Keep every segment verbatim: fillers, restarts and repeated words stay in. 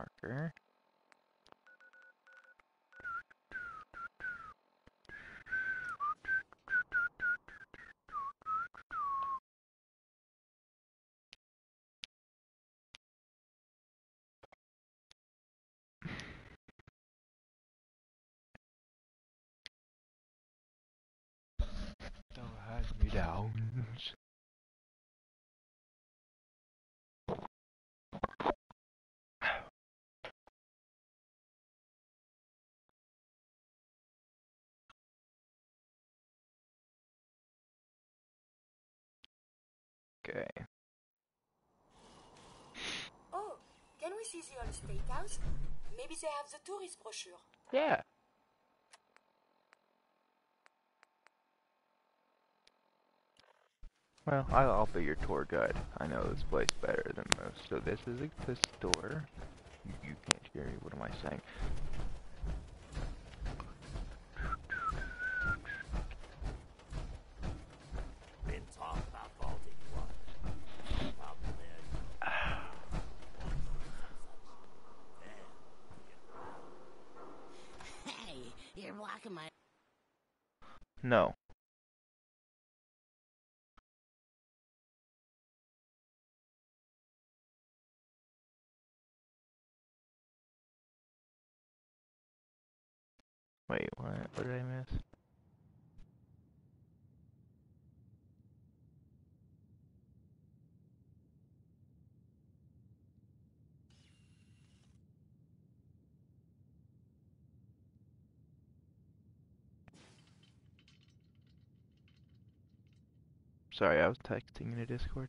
marker. Don't have me downs. Okay. Oh, can we see the old state house? Maybe they have the tourist brochure. Yeah. Well, I'll, I'll be your tour guide. I know this place better than most. So this is a, the store. You, you can't hear me. What am I saying? Been talking about Baltic one. Problem there. Hey, you're blocking my... No. Wait, what? What did I miss? Sorry, I was texting in a Discord.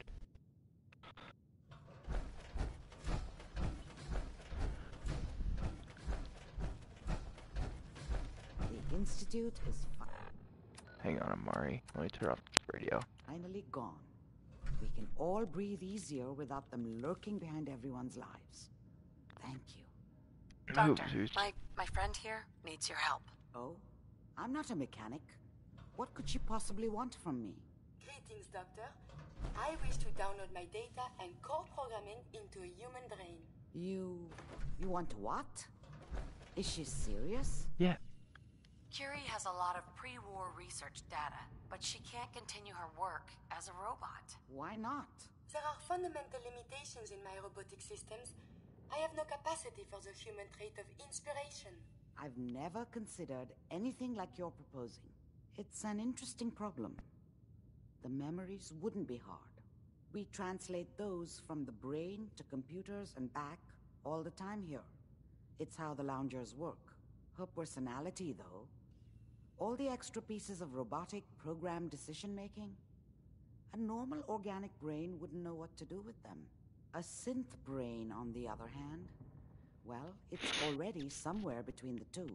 The Institute is fi- Hang on, Amari. Let me turn off this radio. finally gone. We can all breathe easier without them lurking behind everyone's lives. Thank you. Doctor, Zeus. my, my friend here needs your help. Oh? I'm not a mechanic. What could she possibly want from me? Greetings, Doctor. I wish to download my data and core programming into a human brain. You... you want what? Is she serious? Yeah. Curie has a lot of pre-war research data, but she can't continue her work as a robot. Why not? There are fundamental limitations in my robotic systems. I have no capacity for the human trait of inspiration. I've never considered anything like you're proposing. It's an interesting problem. The memories wouldn't be hard. We translate those from the brain to computers and back all the time here. It's how the loungers work. Her personality, though, all the extra pieces of robotic programmed decision-making, a normal organic brain wouldn't know what to do with them. A synth brain, on the other hand, well, it's already somewhere between the two.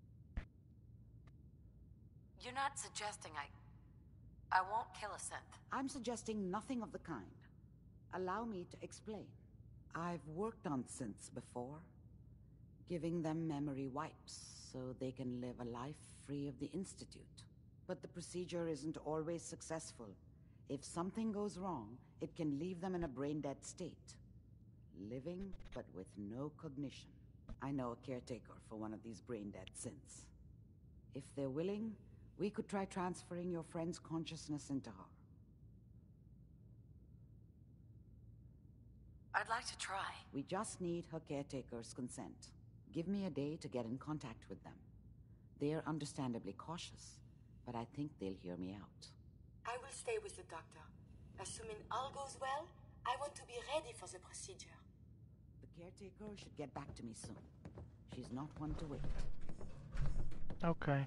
You're not suggesting I... I won't kill a synth. I'm suggesting nothing of the kind. Allow me to explain. I've worked on synths before, giving them memory wipes so they can live a life free of the Institute. But the procedure isn't always successful. If something goes wrong, it can leave them in a brain-dead state. Living, but with no cognition. I know a caretaker for one of these brain-dead synths. If they're willing, we could try transferring your friend's consciousness into her. I'd like to try. We just need her caretaker's consent. Give me a day to get in contact with them. They're understandably cautious, but I think they'll hear me out. I will stay with the doctor. Assuming all goes well, I want to be ready for the procedure. The caretaker should get back to me soon. She's not one to wait. Okay.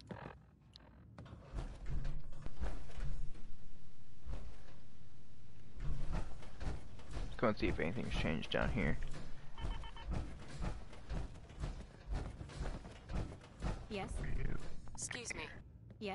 Let's go and see if anything's changed down here. Yes? Excuse me. Yes?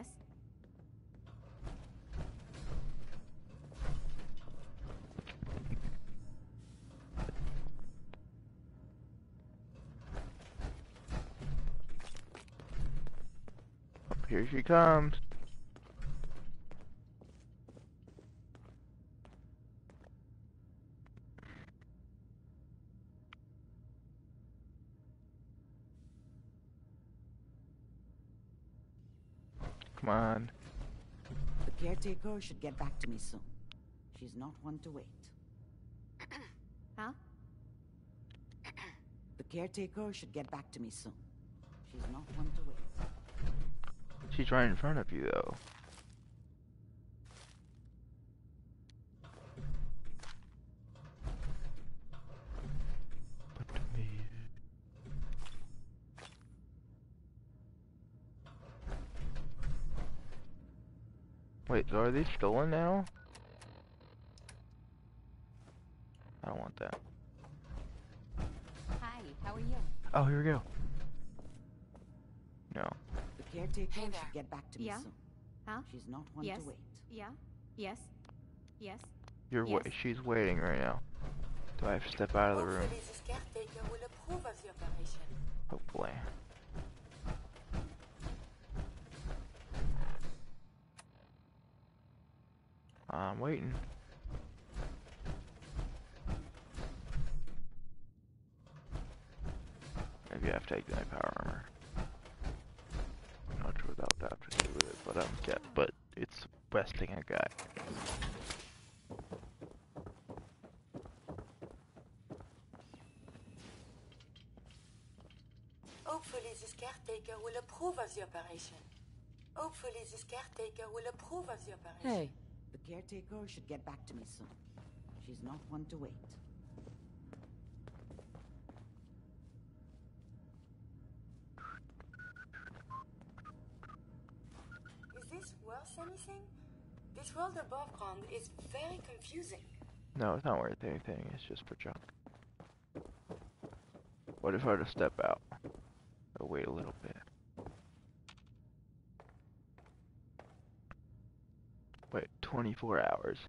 Here she comes. Come on. The caretaker should get back to me soon. She's not one to wait. Huh? The caretaker should get back to me soon. She's not one to wait. She's right in front of you, though. But to me... Wait, so are they stolen now? I don't want that. Hi, how are you? Oh, here we go. No. The caretaker Hey there. should get back to me Yeah? soon. Huh? She's not one Yes. to wait. Yeah? Yes? Yes? You're Yes. wa- she's waiting right now. Do I have to step out of the room? Hopefully this caretaker will approve of the operation. Hopefully. I'm waiting. Maybe I have to take my power armor. I'm not sure what that would have to do with it, but um, yeah, but it's besting a guy. Hopefully this caretaker will approve of the operation. Hopefully this caretaker will approve of the operation. Hey. The caretaker should get back to me soon. She's not one to wait. Is this worth anything? This world above ground is very confusing. No, it's not worth anything. It's just for junk. What if I were to step out? I'll wait a little bit. Wait, twenty-four hours.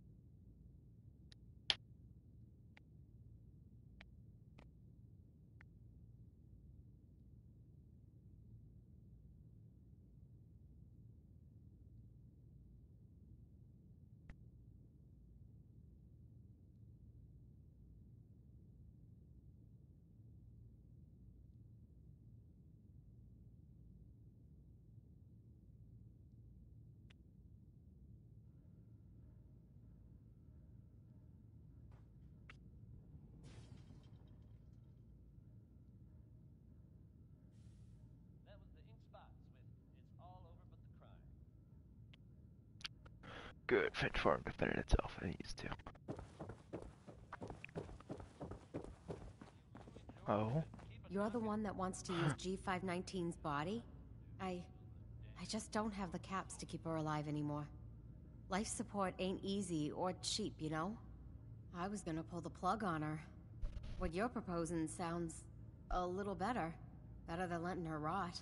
That was the ink spots with "It's all over but the crime." Good. Fit form defended itself. It needs to. Oh. You're the one that wants to use G five nineteen's body? I... I just don't have the caps to keep her alive anymore. Life support ain't easy or cheap, you know? I was gonna pull the plug on her. What you're proposing sounds a little better. Better than letting her rot.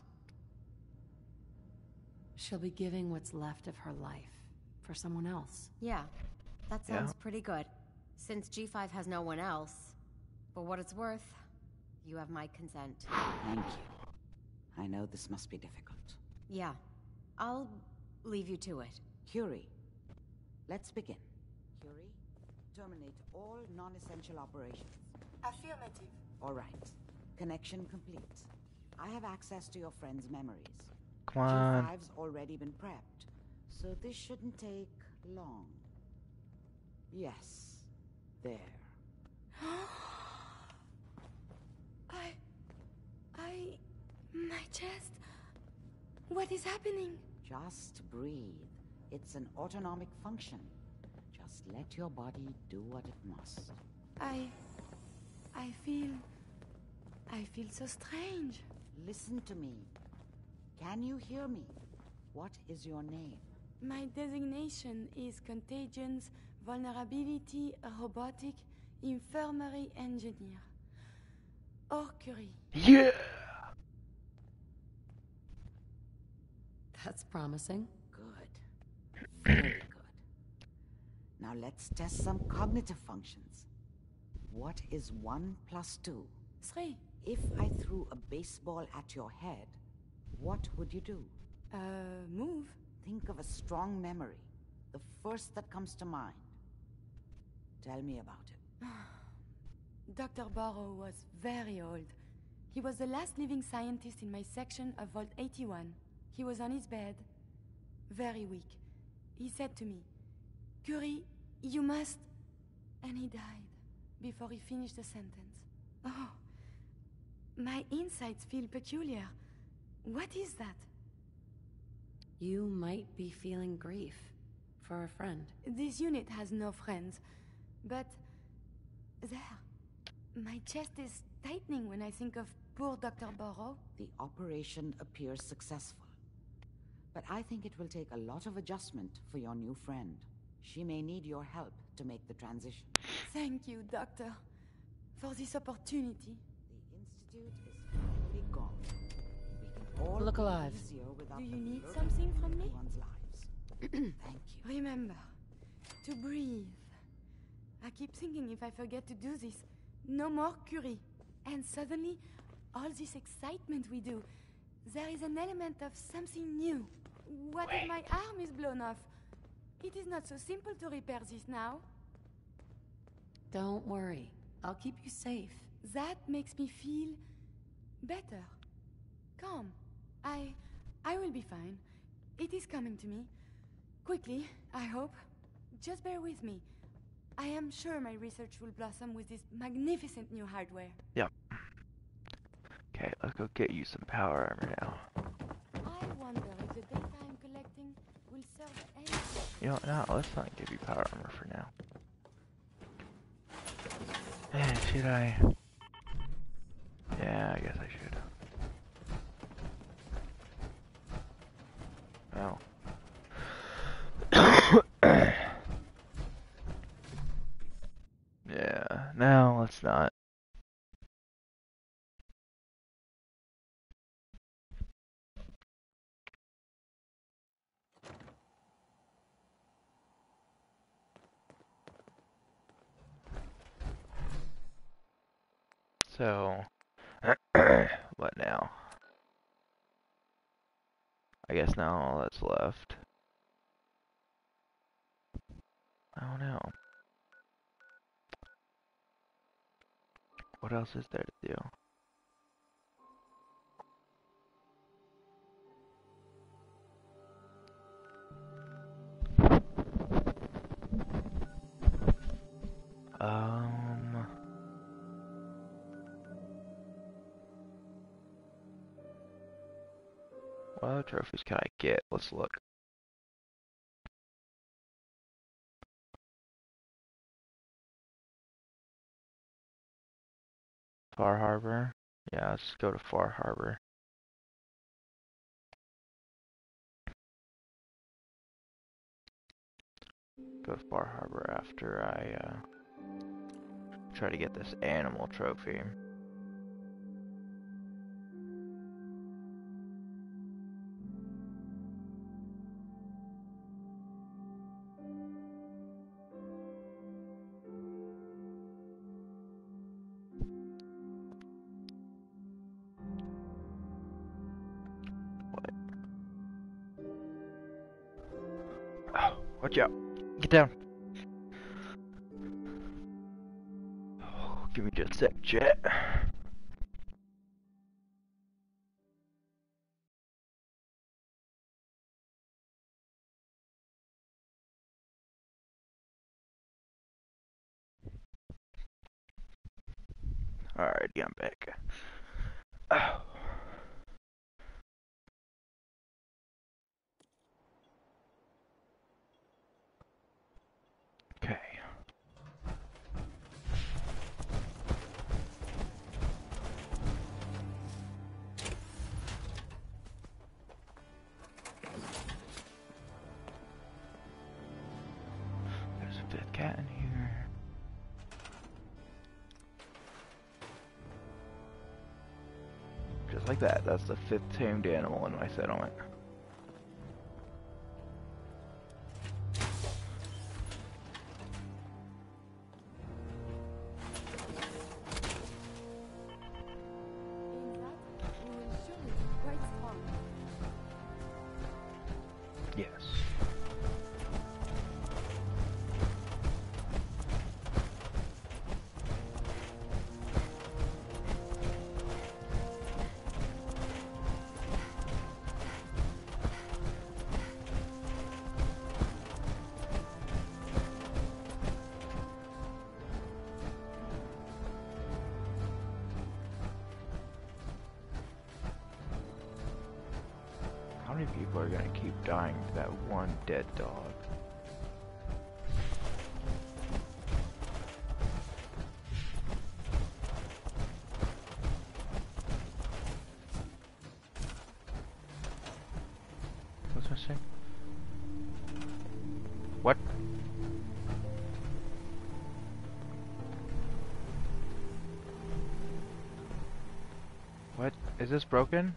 She'll be giving what's left of her life for someone else. Yeah, that sounds Yeah. pretty good. Since G five has no one else, for what it's worth, you have my consent. Thank you. I know this must be difficult. Yeah, I'll leave you to it. Curie, let's begin. Curie, terminate all non-essential operations. Affirmative. All right. Connection complete. I have access to your friend's memories. Come on. G five's already been prepped, so this shouldn't take long. Yes. There. I... I... My chest... What is happening? Just breathe. It's an autonomic function. Just let your body do what it must. I... I feel... I feel so strange. Listen to me. Can you hear me? What is your name? My designation is Contagions, Vulnerability, Robotic, Infirmary Engineer. Orcurie. Yeah! That's promising. Good. Very good. Now let's test some cognitive functions. What is one plus two? Three. If I threw a baseball at your head, what would you do? Uh, move. Think of a strong memory. The first that comes to mind. Tell me about it. Doctor Burrow was very old. He was the last living scientist in my section of Vault eighty-one. He was on his bed, very weak. He said to me, Curie, you must... And he died before he finished the sentence. Oh, my insides feel peculiar. What is that? You might be feeling grief for a friend. This unit has no friends, but there, my chest is tightening when I think of poor Doctor Burrow. The operation appears successful. But I think it will take a lot of adjustment for your new friend. She may need your help to make the transition. Thank you, Doctor, for this opportunity. The Institute is finally gone. We can all Look be alive. easier without Do you the need burden something on from me? everyone's lives. Thank you. Remember, to breathe. I keep thinking if I forget to do this, no more Curie. And suddenly, all this excitement we do, there is an element of something new. What if my arm is blown off? It is not so simple to repair this now. Don't worry. I'll keep you safe. That makes me feel better. Calm. I... I will be fine. It is coming to me. Quickly, I hope. Just bear with me. I am sure my research will blossom with this magnificent new hardware. Yep. Okay, let's go get you some power armor now. I wonder if the data I'm collecting will serve anything. You know, no, let's not give you power armor for now. Man, should I? Yeah, I guess I should. Oh. Yeah, no, let's not. So, what now? I guess now all that's left. I don't know. What else is there to do? Um... What other trophies can I get? Let's look. Far Harbor? Yeah, let's go to Far Harbor. Go to Far Harbor after I uh, try to get this animal trophy. What? Oh, watch out! Get down! Oh, give me just a sec, chat. Alrighty, I'm back. Oh. Okay. There's a fifth cat in here. Just like that. That's the fifth tamed animal in my settlement. In that, we will surely be quite strong. Yes. many people are gonna keep dying to that one dead dog? What's missing? What? What? Is this broken?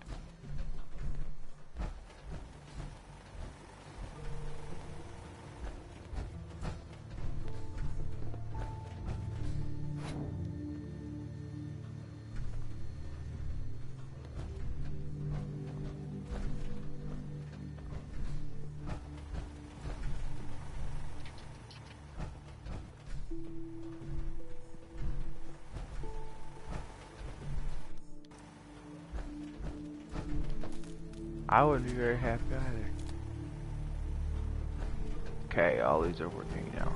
I wouldn't be very happy either. Okay, all these are working now.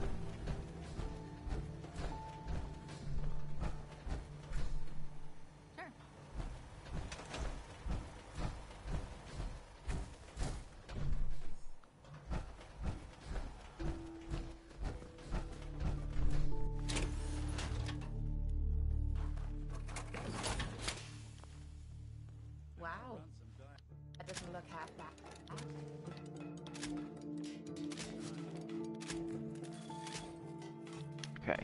Wow. That doesn't look half bad. Okay.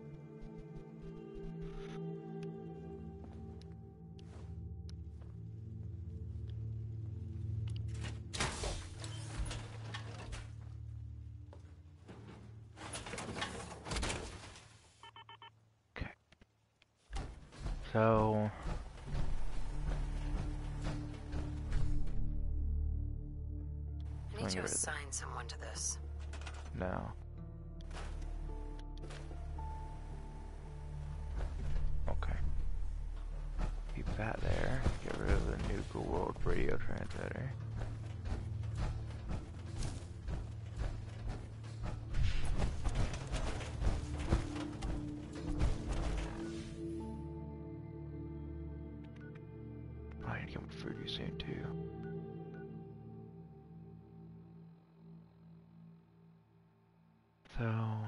Okay. So I need to assign someone to this. no. Okay. Keep that there. Get rid of the Nuka World radio transmitter. I need to get my food soon too. So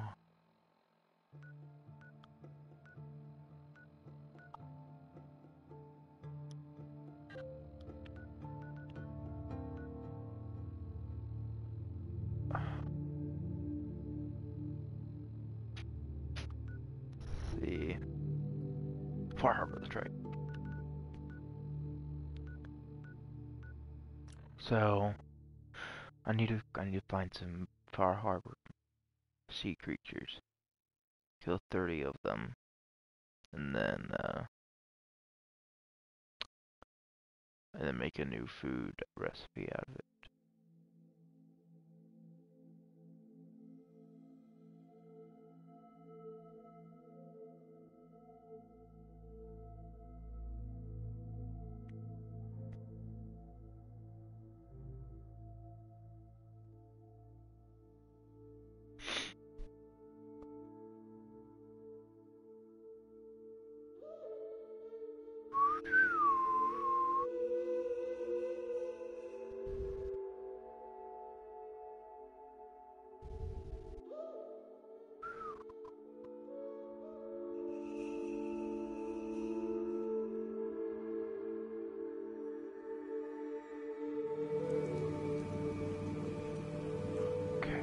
see. Far Harbor, that's right. So I need to I need to find some Far Harbor sea creatures. Kill thirty of them. And then uh and then make a new food recipe out of it. Okay.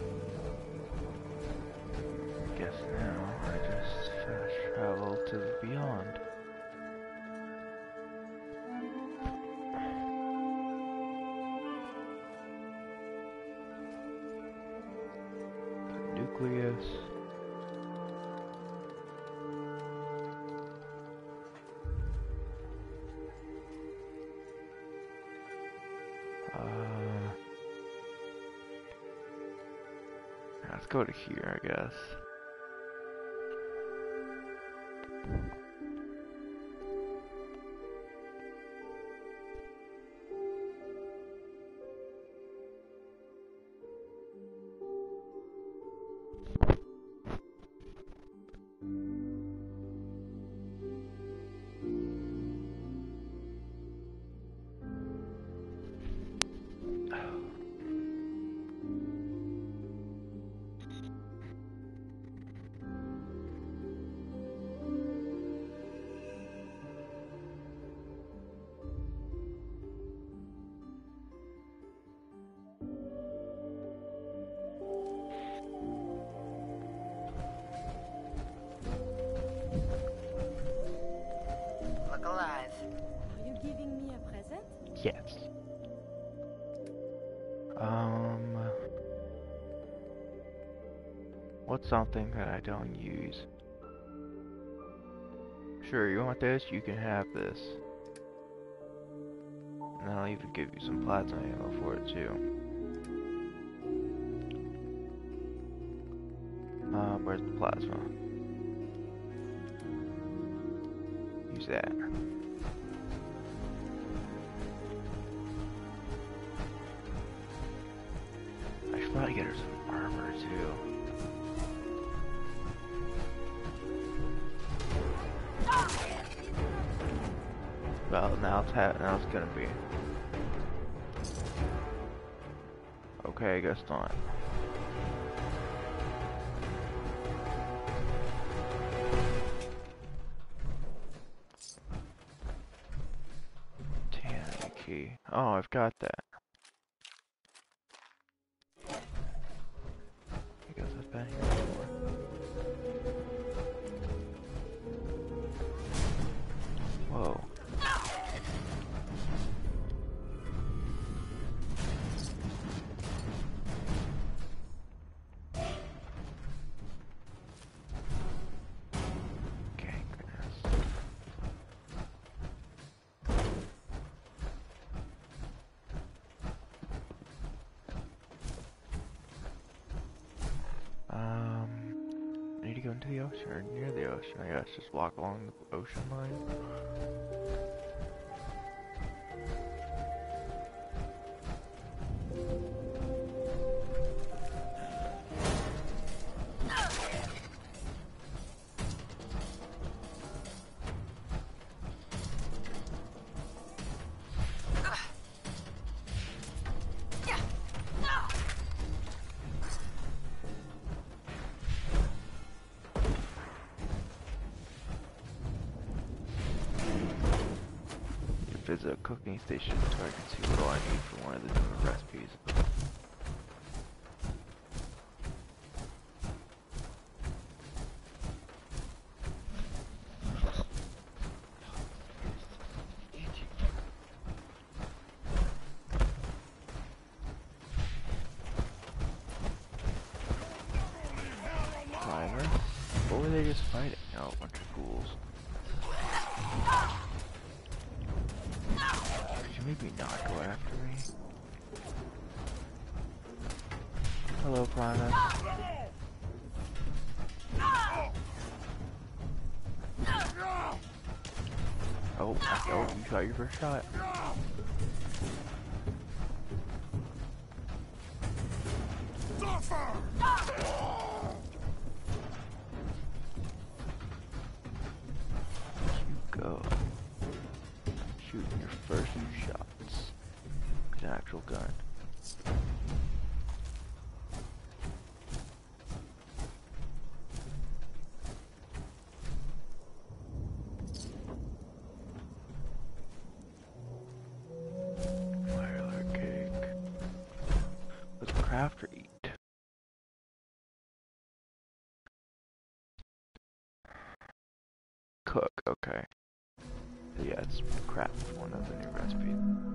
Guess now I just fast travel to the beyond. Nucleus. Uh, let's go to here, I guess. Yes. Um, what's something that I don't use? Sure, you want this? You can have this. And I'll even give you some plasma ammo for it too. Um, where's the plasma? Use that. I should probably get her some armor too. Well, now it's ha now it's gonna be. Okay, I guess not. Tanning key. Oh, I've got that. I guess I've been here before. Whoa. Okay, goodness. Um, I need to go into the ocean or near the ocean. I guess just walk along the ocean line. Visit a cooking station so I can see what all I need for one of the different recipes. Driver? What were they just fighting? Oh, a bunch of ghouls. Could you maybe not go after me? Hello, Primus. Oh, oh, you shot your first shot. You go. Shooting your first few shots with an actual gun. Fire cake. Let's craft or eat. Cook, okay. So yeah, it's craft one of the new recipes.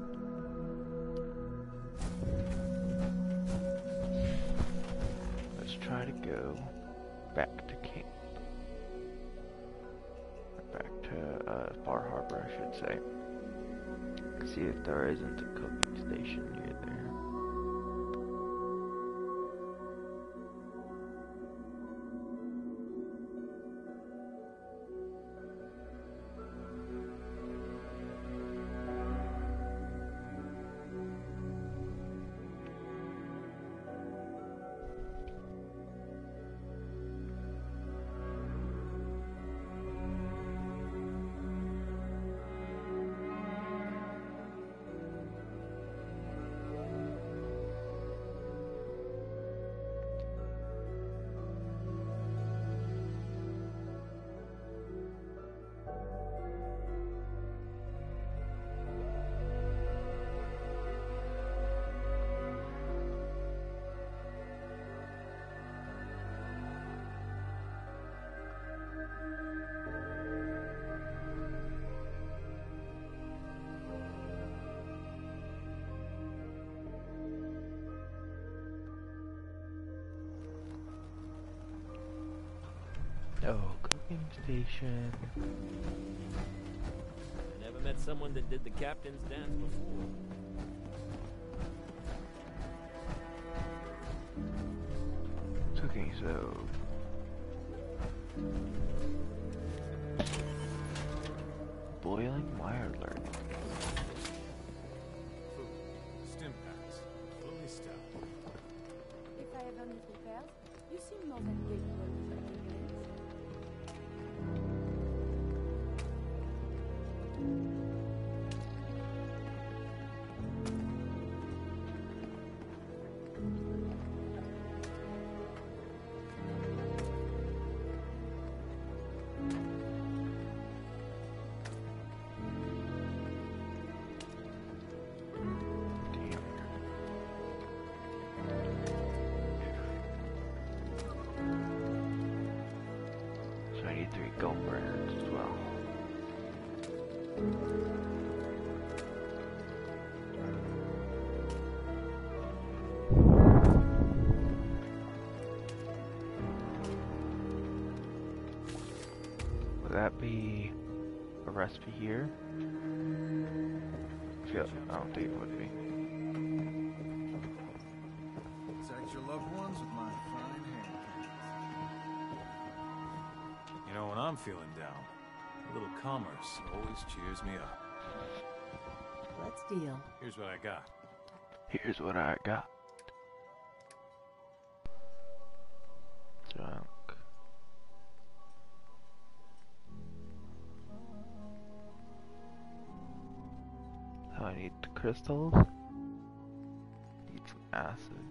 Let's try to go back to camp. Back to uh, Far Harbor, I should say. See if there isn't a cooking station near there. station. I never met someone that did the captain's dance before. Okay, so boiling wire alert. Food. Stim packs. Fully stocked. If I ever need repairs, you seem more than capable of making things. So I need three gold burners as well. Would that be a recipe here? Feel, I don't think it would be. Protect your loved ones with my fine hand cannons. You know, when I'm feeling down, a little commerce always cheers me up. Let's deal. Here's what I got. Here's what I got. Junk. So I need crystals. Need some acid.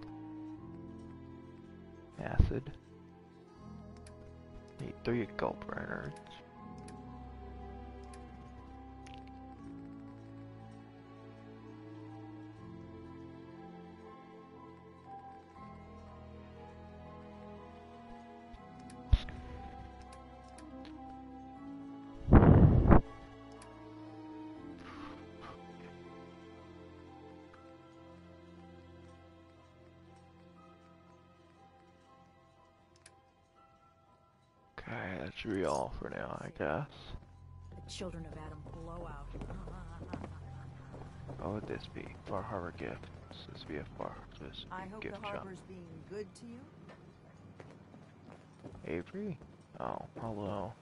Acid. Need three gold burners. Okay, that should be all for now, I guess. The children of Adam blow out. What would this be? Far Harbor gift. This would be a Far this I hope gift the shop. harbor's being good to you. Avery? Oh, hello.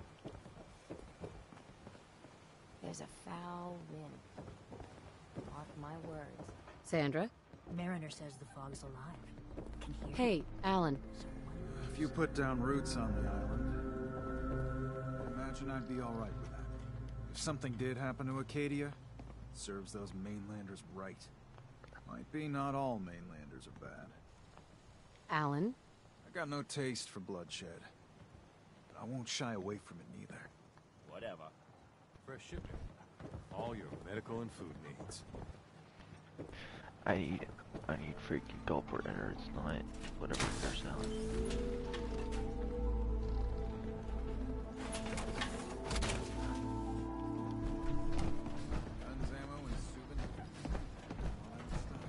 There's a foul wind. Mark my words. Sandra? Mariner says the fog's alive. Can hear Hey, Alan. someone. If you put down roots on the island, I imagine I'd be alright with that. If something did happen to Acadia, it serves those mainlanders right. Might be not all mainlanders are bad. Alan? I got no taste for bloodshed, but I won't shy away from it neither. Whatever. Fresh shipment. All your medical and food needs. I need, I need freaking gold burners, not whatever they're selling. Guns, ammo, and souvenirs. All in stock.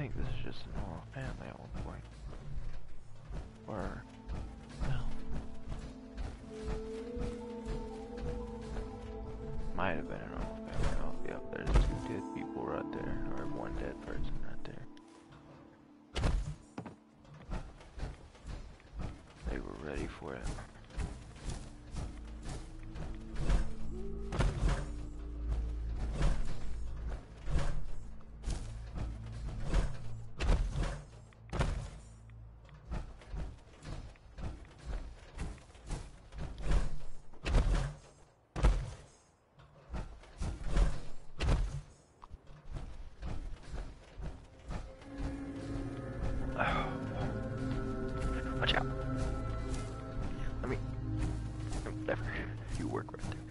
think this is just a normal family at one point. Or, no. Might have been a normal family. Oh, yep, there's two dead people right there. Or one dead person right there. They were ready for it. Watch out. Let me... Whatever. You work right there.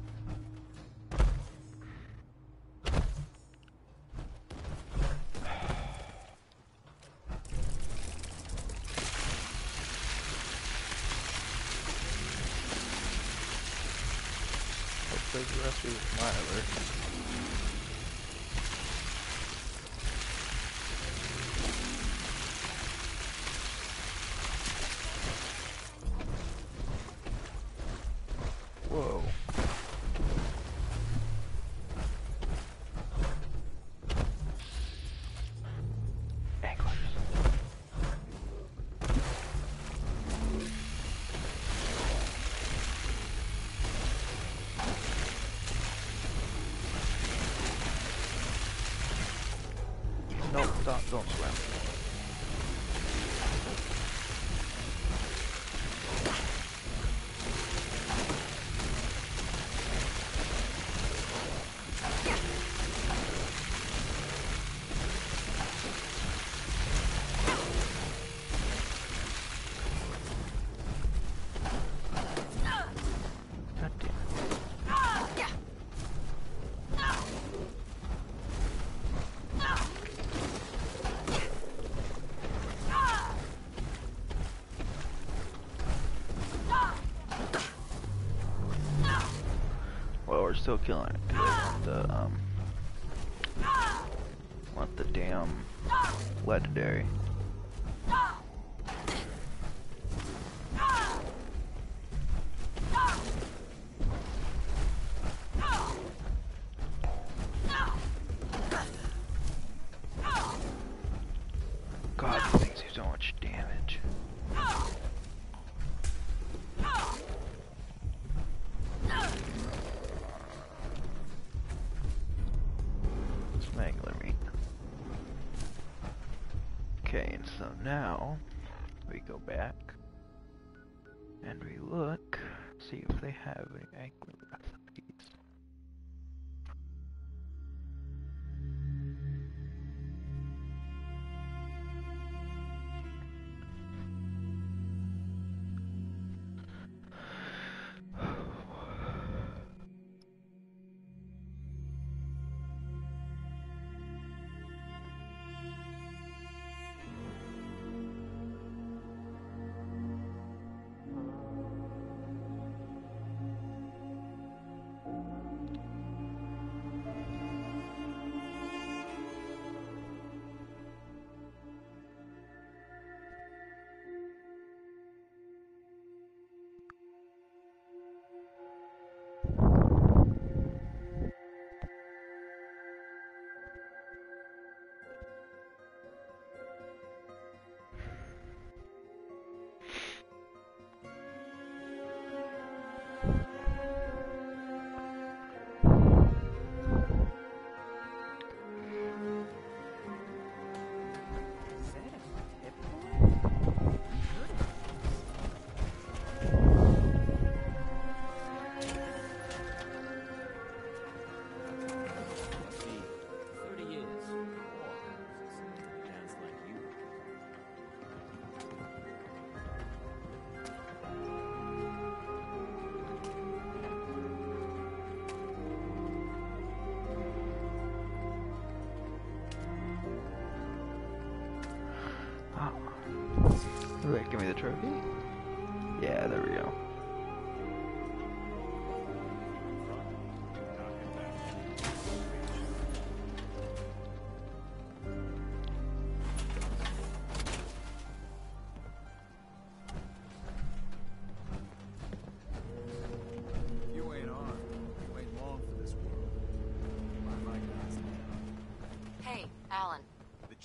Hopefully the rest of the miler. Whoa. Anglers. No, stop, don't swim. Well, we're still killing it. 'Cause I want the um, want the damn legendary. God, these things do so much damage. Smangler meat. Okay, and so now we go back and we look, see if they have any angler recipes. Wait, give me the trophy? Yeah, there we go.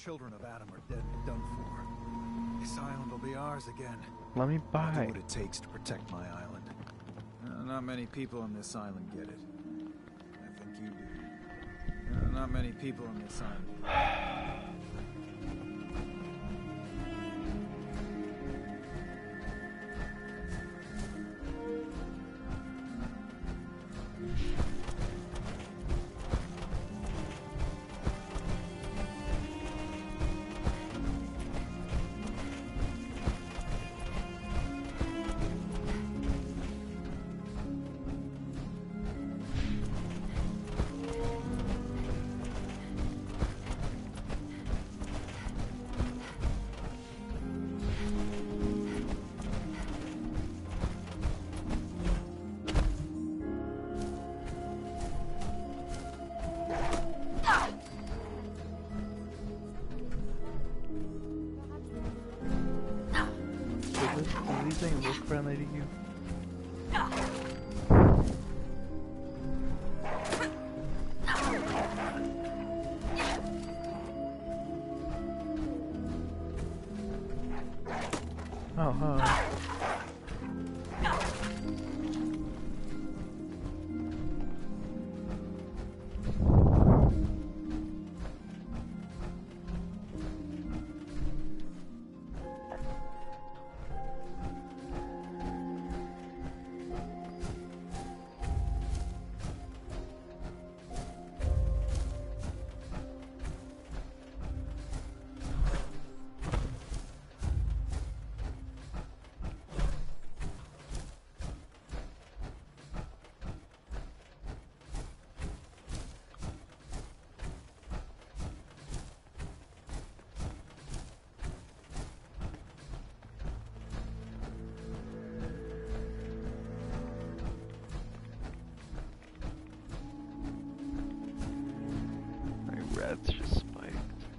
children of Adam are dead and done for. This island will be ours again. Let me I'll do buy. what it takes to protect my island. Uh, not many people on this island get it. I think you do. Uh, not many people on this island get it. Does these things look friendly to you? Oh, huh. That's just spiked.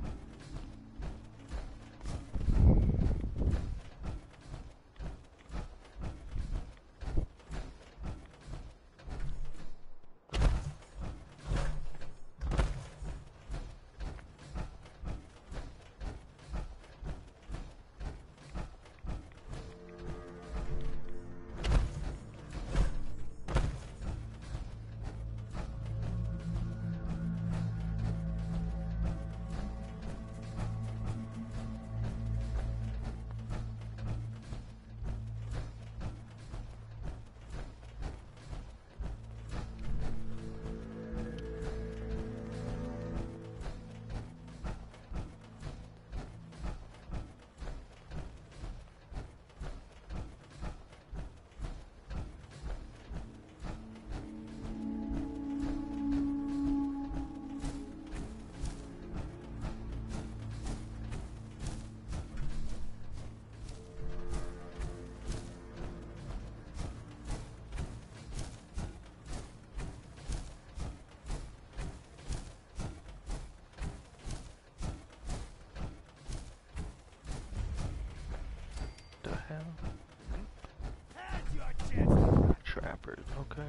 Trappers, okay.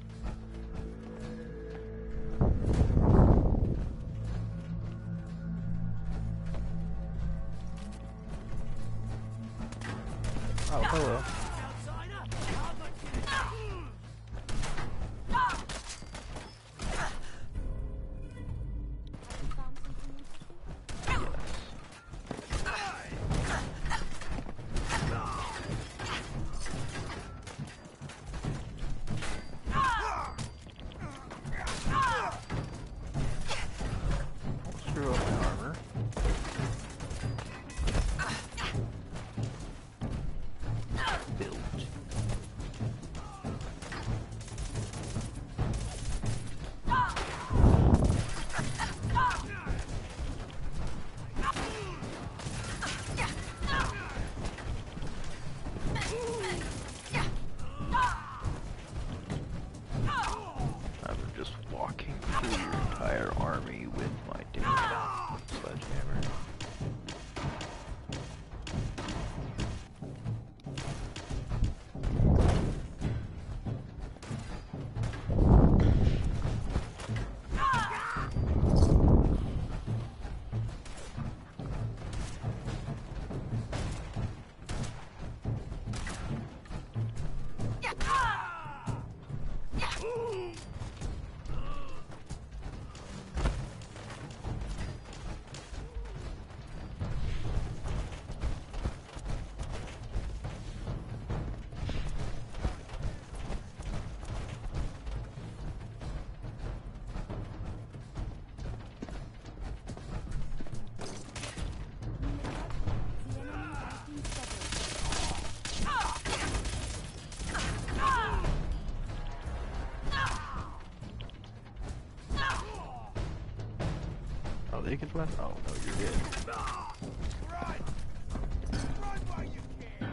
Oh, hello. Screw up my armor. Lincoln's left? Oh, no, you're good. Run! Run while you can!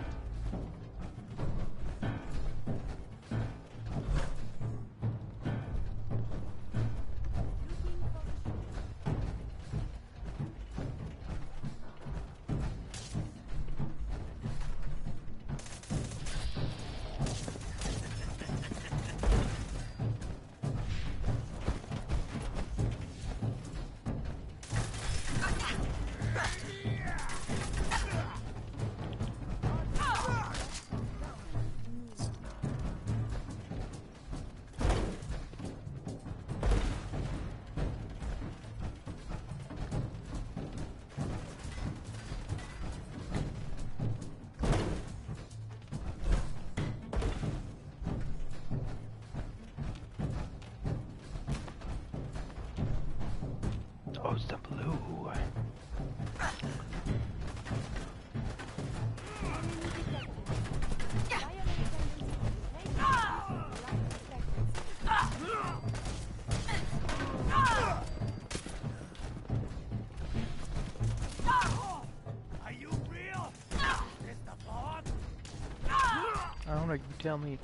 Oh, it's the blue. Are you real? Is the fog? I don't know, you tell me.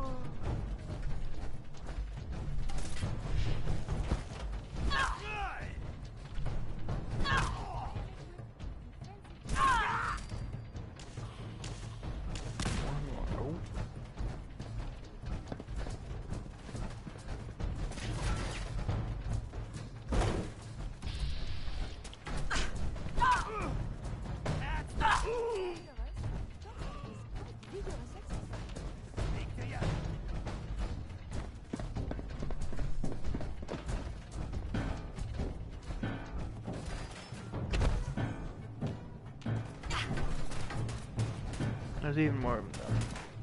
There's even more of them.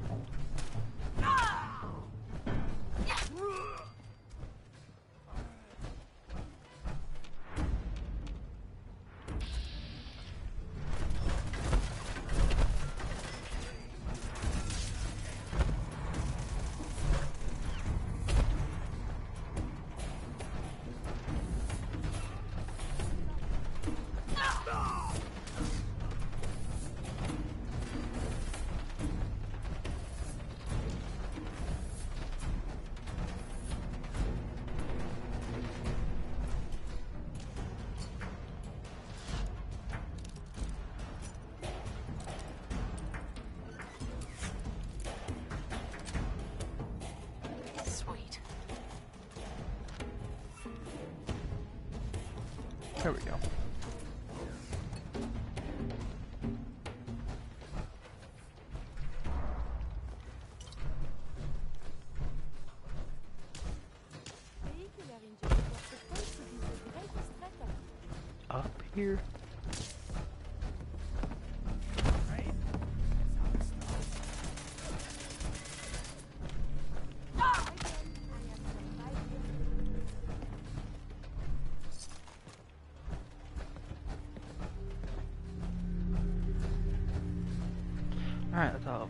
There we go. Up here. Alright, that's all.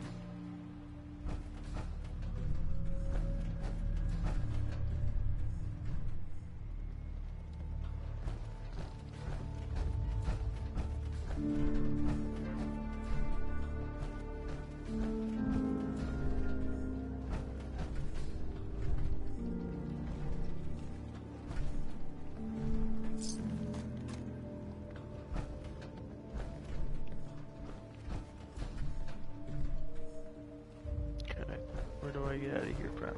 Where do I get out of here from?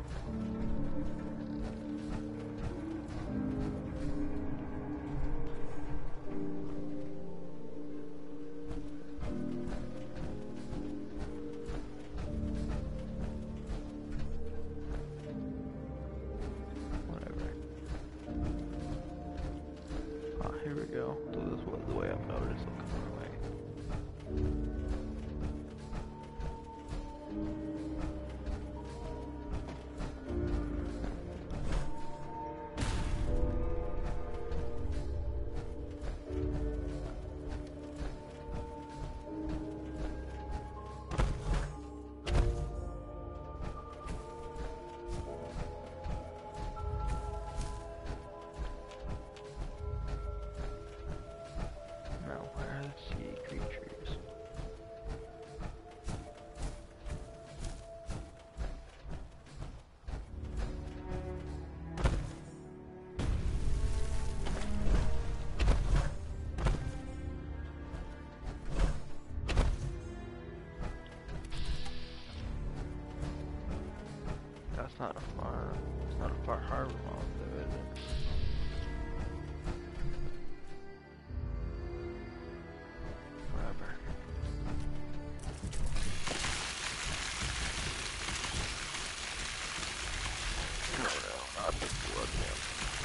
Whatever. Ah, here we go. So this was the way I've noticed. Looking my way. not a far, it's not a far harbor mall though, is it? Whatever. No, no, not the blood man.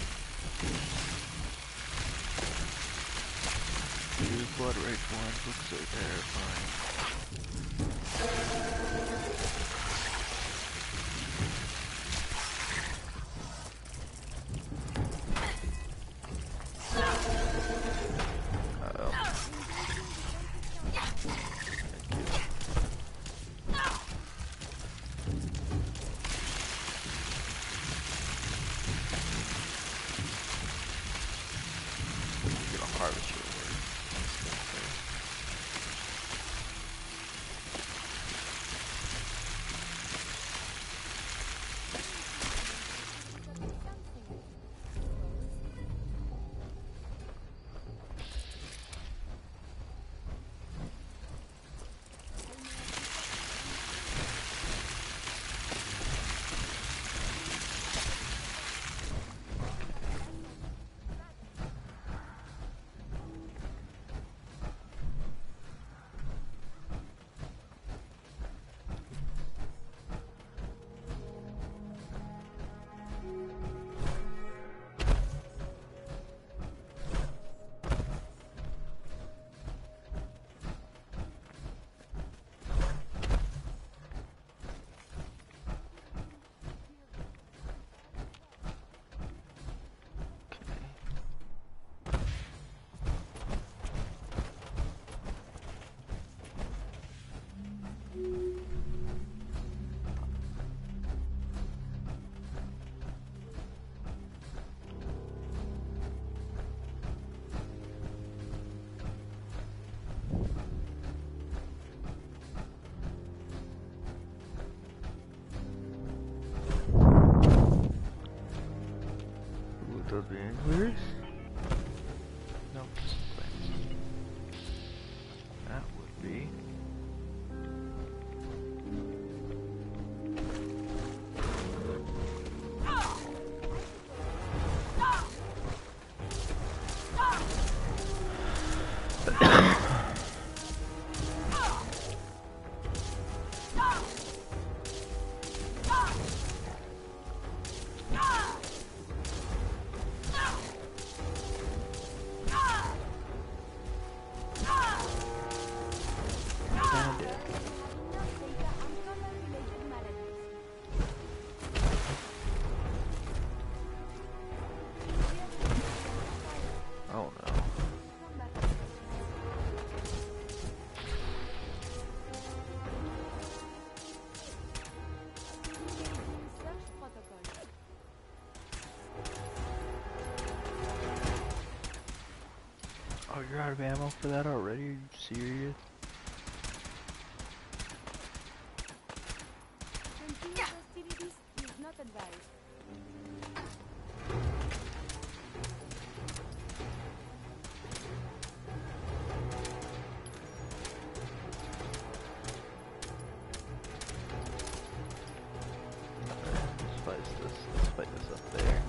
These blood rage ones look so terrifying. Those be anglers? No, that would be. Oh, you're out of ammo for that already? Are you serious? Continuous hostilities is not advised. Let's fight this. Let's fight this up there.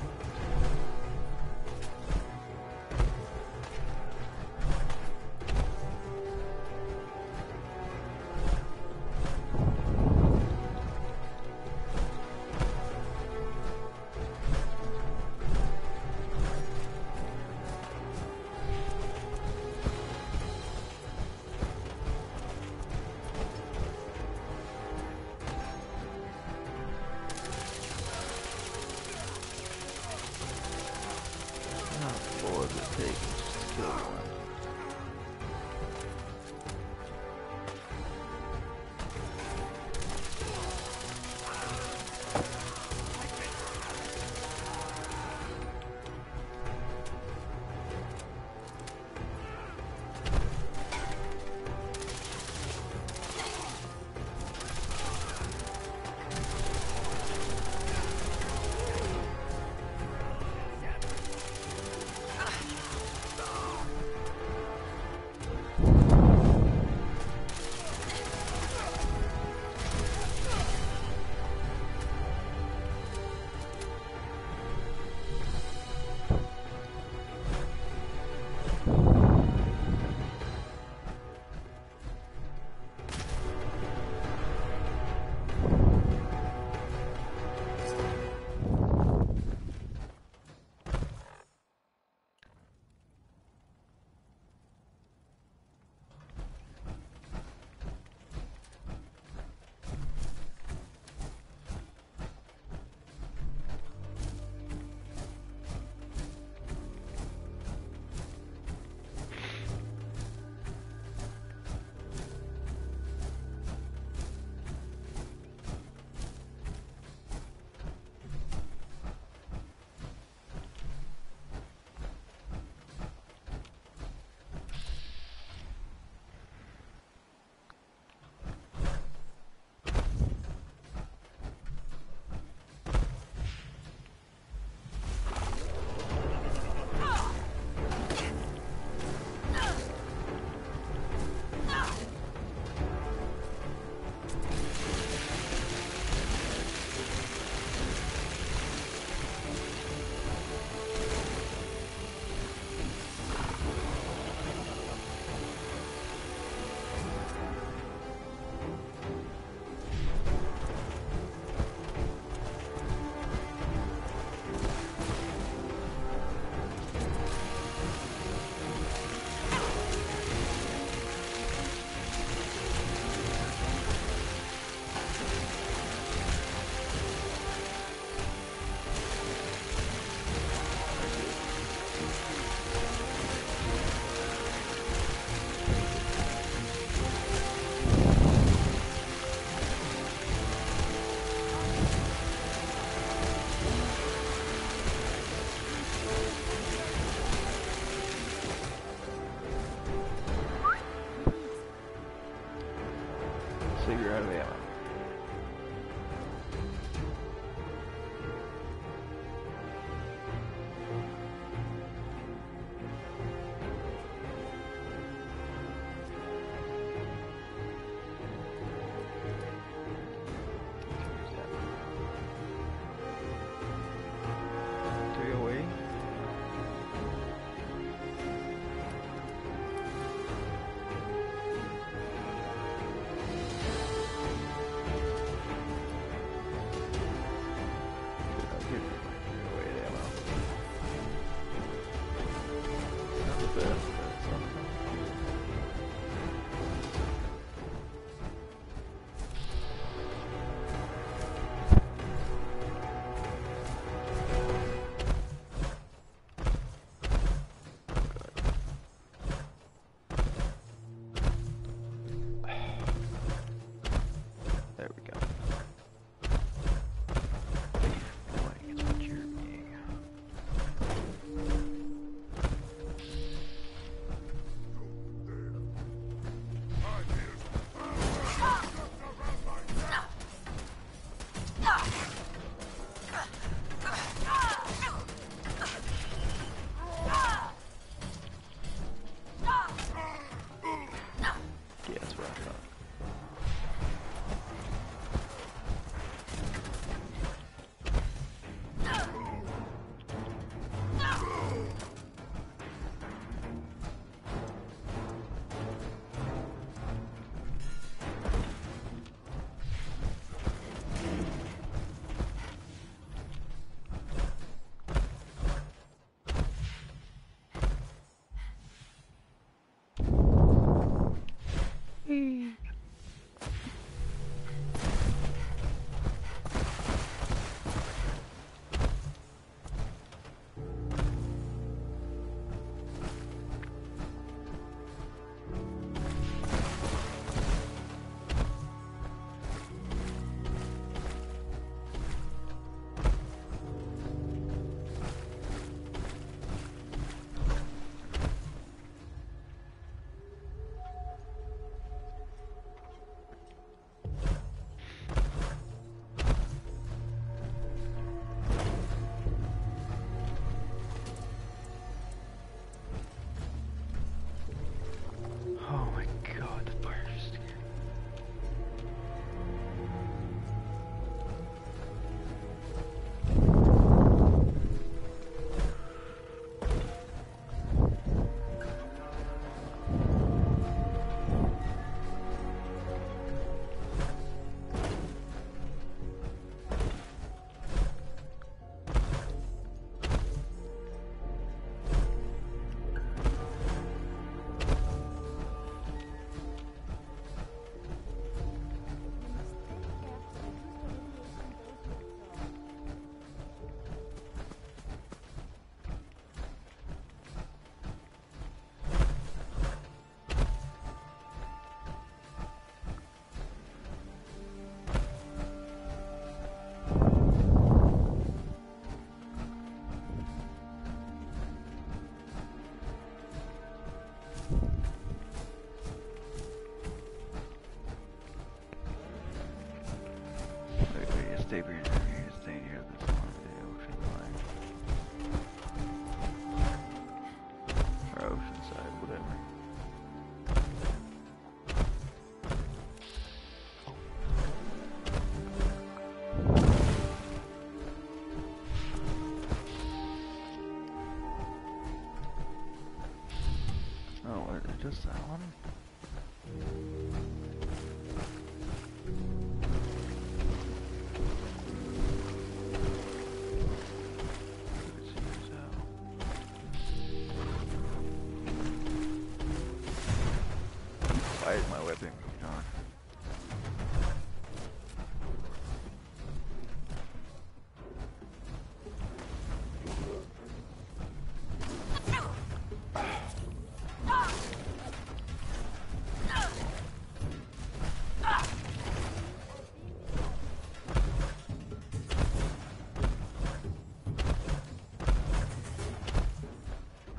save your out of ammo. three oh eight. There we go. Boy, it's what you're being. Yeah, that's what I thought. Oh my god, the fire just scared me. Wait, wait, just stay breathing. You're just staying here this one the ocean line. Or ocean side, whatever. Oh, is it just that one? Why is my weapon gone?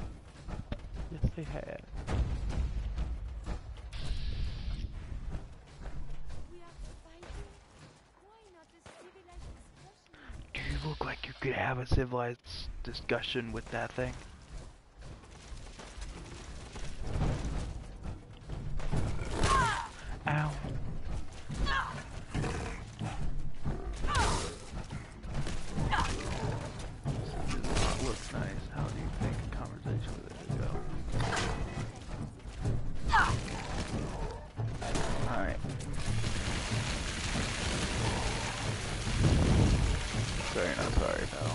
Yes, they had. look like you could have a civilized discussion with that thing. Ow. Looks nice. How do you think a conversation with it would go? Alright. Sorry, not sorry, pal.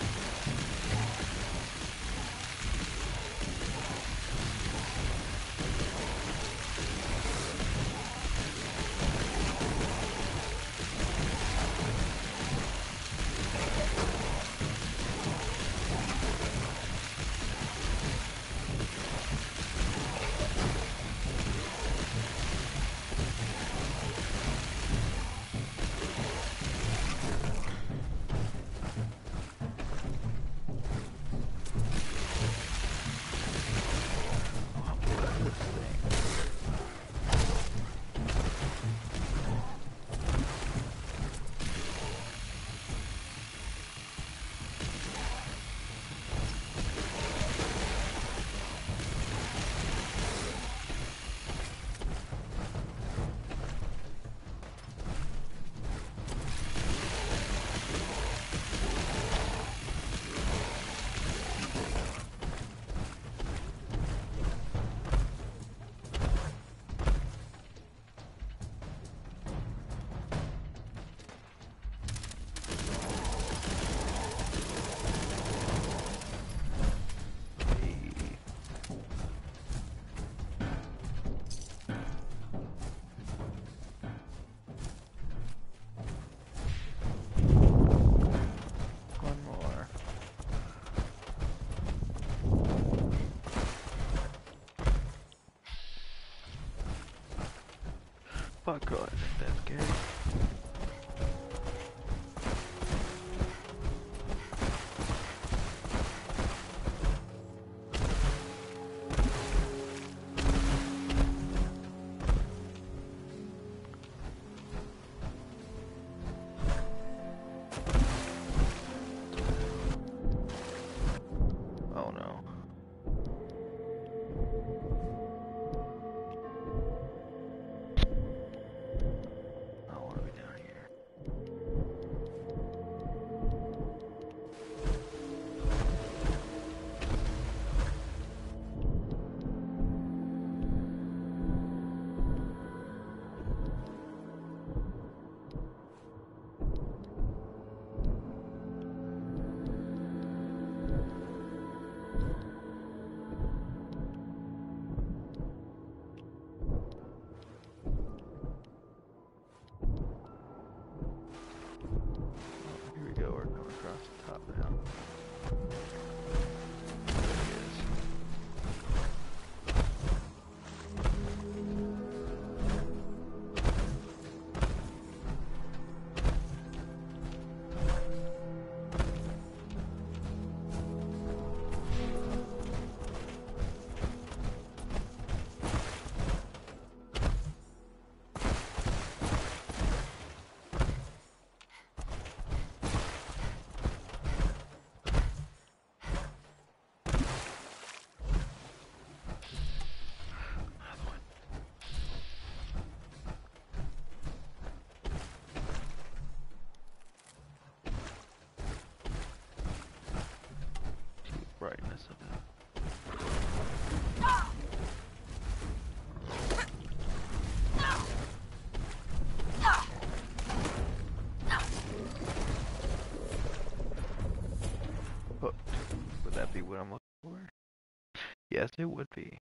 One more. Fuck, girl, I think that's scary. Oh no. Oh, what are we doing here? Here we go, we're coming across the top now. There he is. Brightness of it. Hooked. Would that be what I'm looking for? Yes, it would be.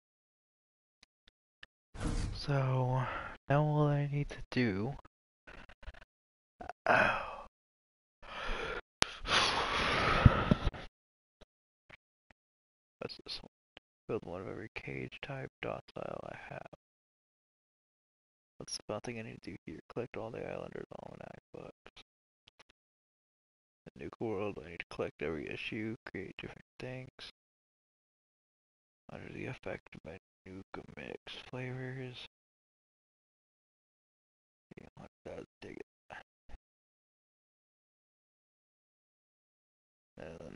So, now all I need to do... Oh. What's this one? Build one of every cage type docile I have. What's the one thing I need to do here? Collect all the Islanders' almanac books. The Nuke World, I need to collect every issue, create different things. Under the effect of my Nuke mix flavors. Yeah, let's dig it.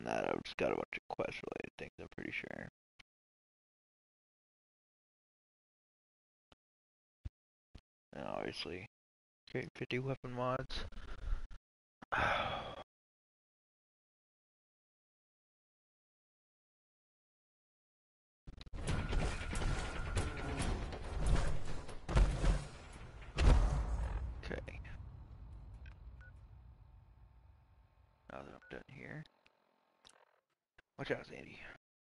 than that, I've just got a bunch of quest-related things, I'm pretty sure. And obviously, create fifty weapon mods. Okay. Now that I'm done here. Watch out, Sandy.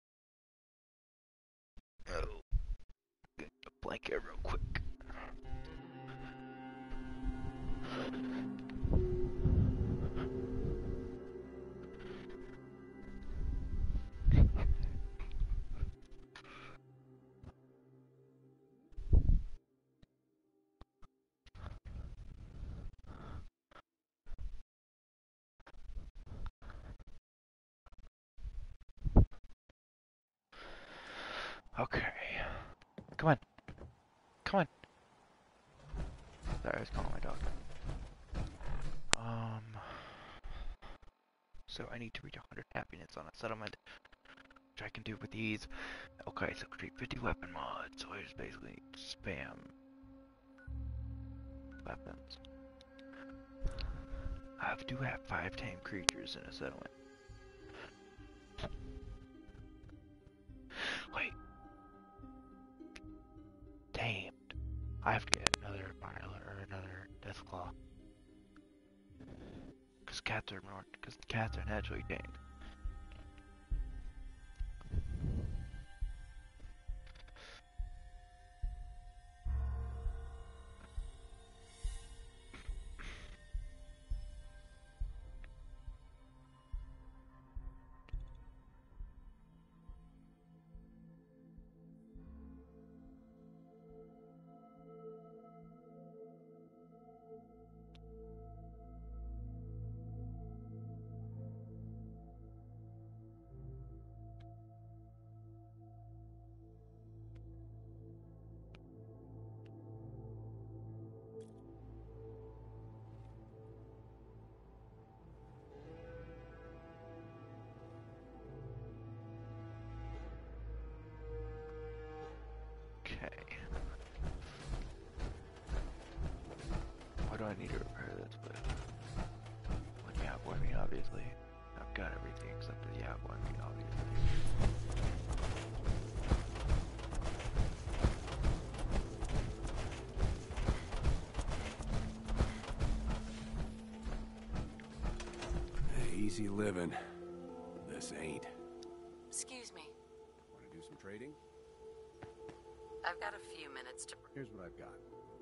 Oh. Get a blanket real quick. Okay. Come on. Come on. Sorry, I was calling my dog. Um. So I need to reach one hundred happiness on a settlement, which I can do with these. Okay, so create fifty weapon mods. So I just basically spam weapons. I have to have five tame creatures in a settlement. Wait. Tamed. I have to get another Violet or another Deathclaw. Because cats are more, because cats are naturally tamed. Okay. What do I need to repair this with? Well, yeah, boy, I mean, obviously. I've got everything except for the yeah, boy, I mean, obviously. Hey, easy living. This ain't. Excuse me. Want to do some trading? I've got a few minutes to... Here's what I've got.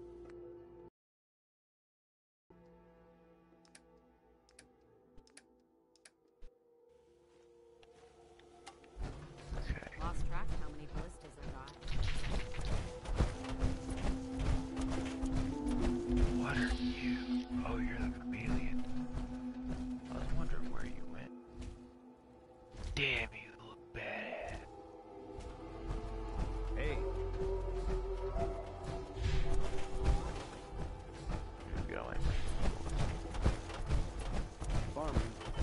Okay. Lost track of how many ballistas I got. What are you? Oh, you're the chameleon. I was wondering where you went. Damn, you look bad. Hey. You're going. Farming.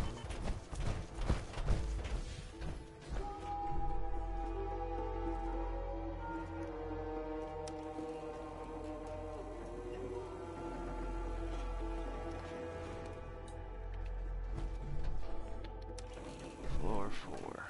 Floor four.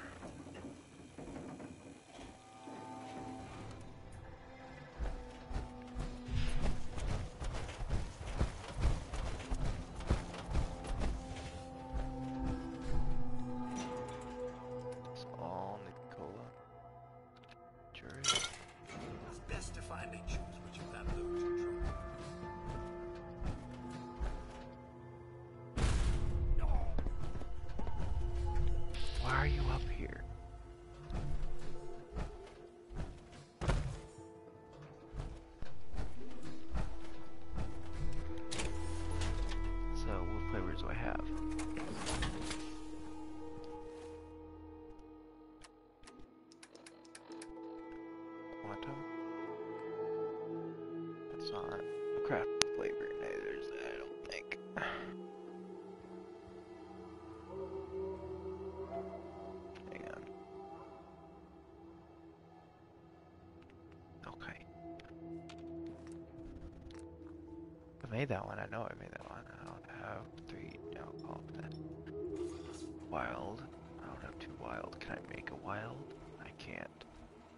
It's all Nicola. Jury. It's best to find and choose what you've got loads of trouble. Why are you up here? So, what flavors do I have? Quantum? That's not a craft flavor. Neither is that, I don't think. made that one. I know I made that one. I don't have three alcohol then. Wild. I don't have two wild. Can I make a wild? I can't.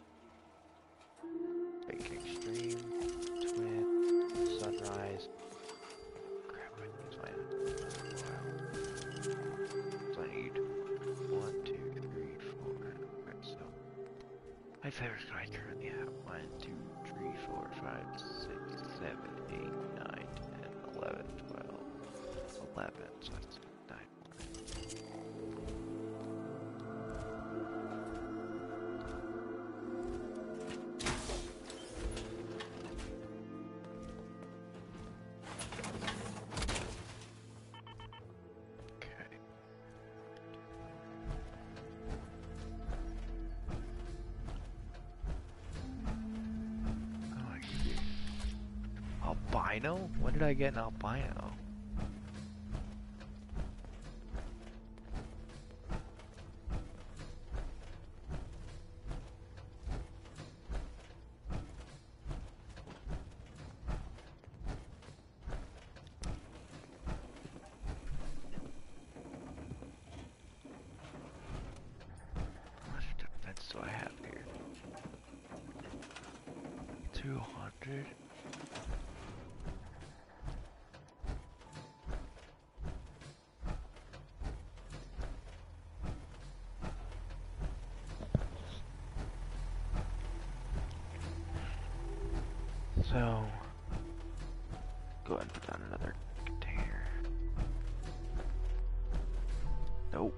Make extreme. Twin. Sunrise. Crap, I lose my wild. So I need one, two, three, four. Alright, so my favorite I currently have one, two, three, four, five, six, seven, eight, nine, ten, eleven, twelve, eleven. So that's nine more. Okay. Oh, I can do albino? When did I get an albino? How much defense do I have here? two hundred? So, go ahead and put down another container. Nope.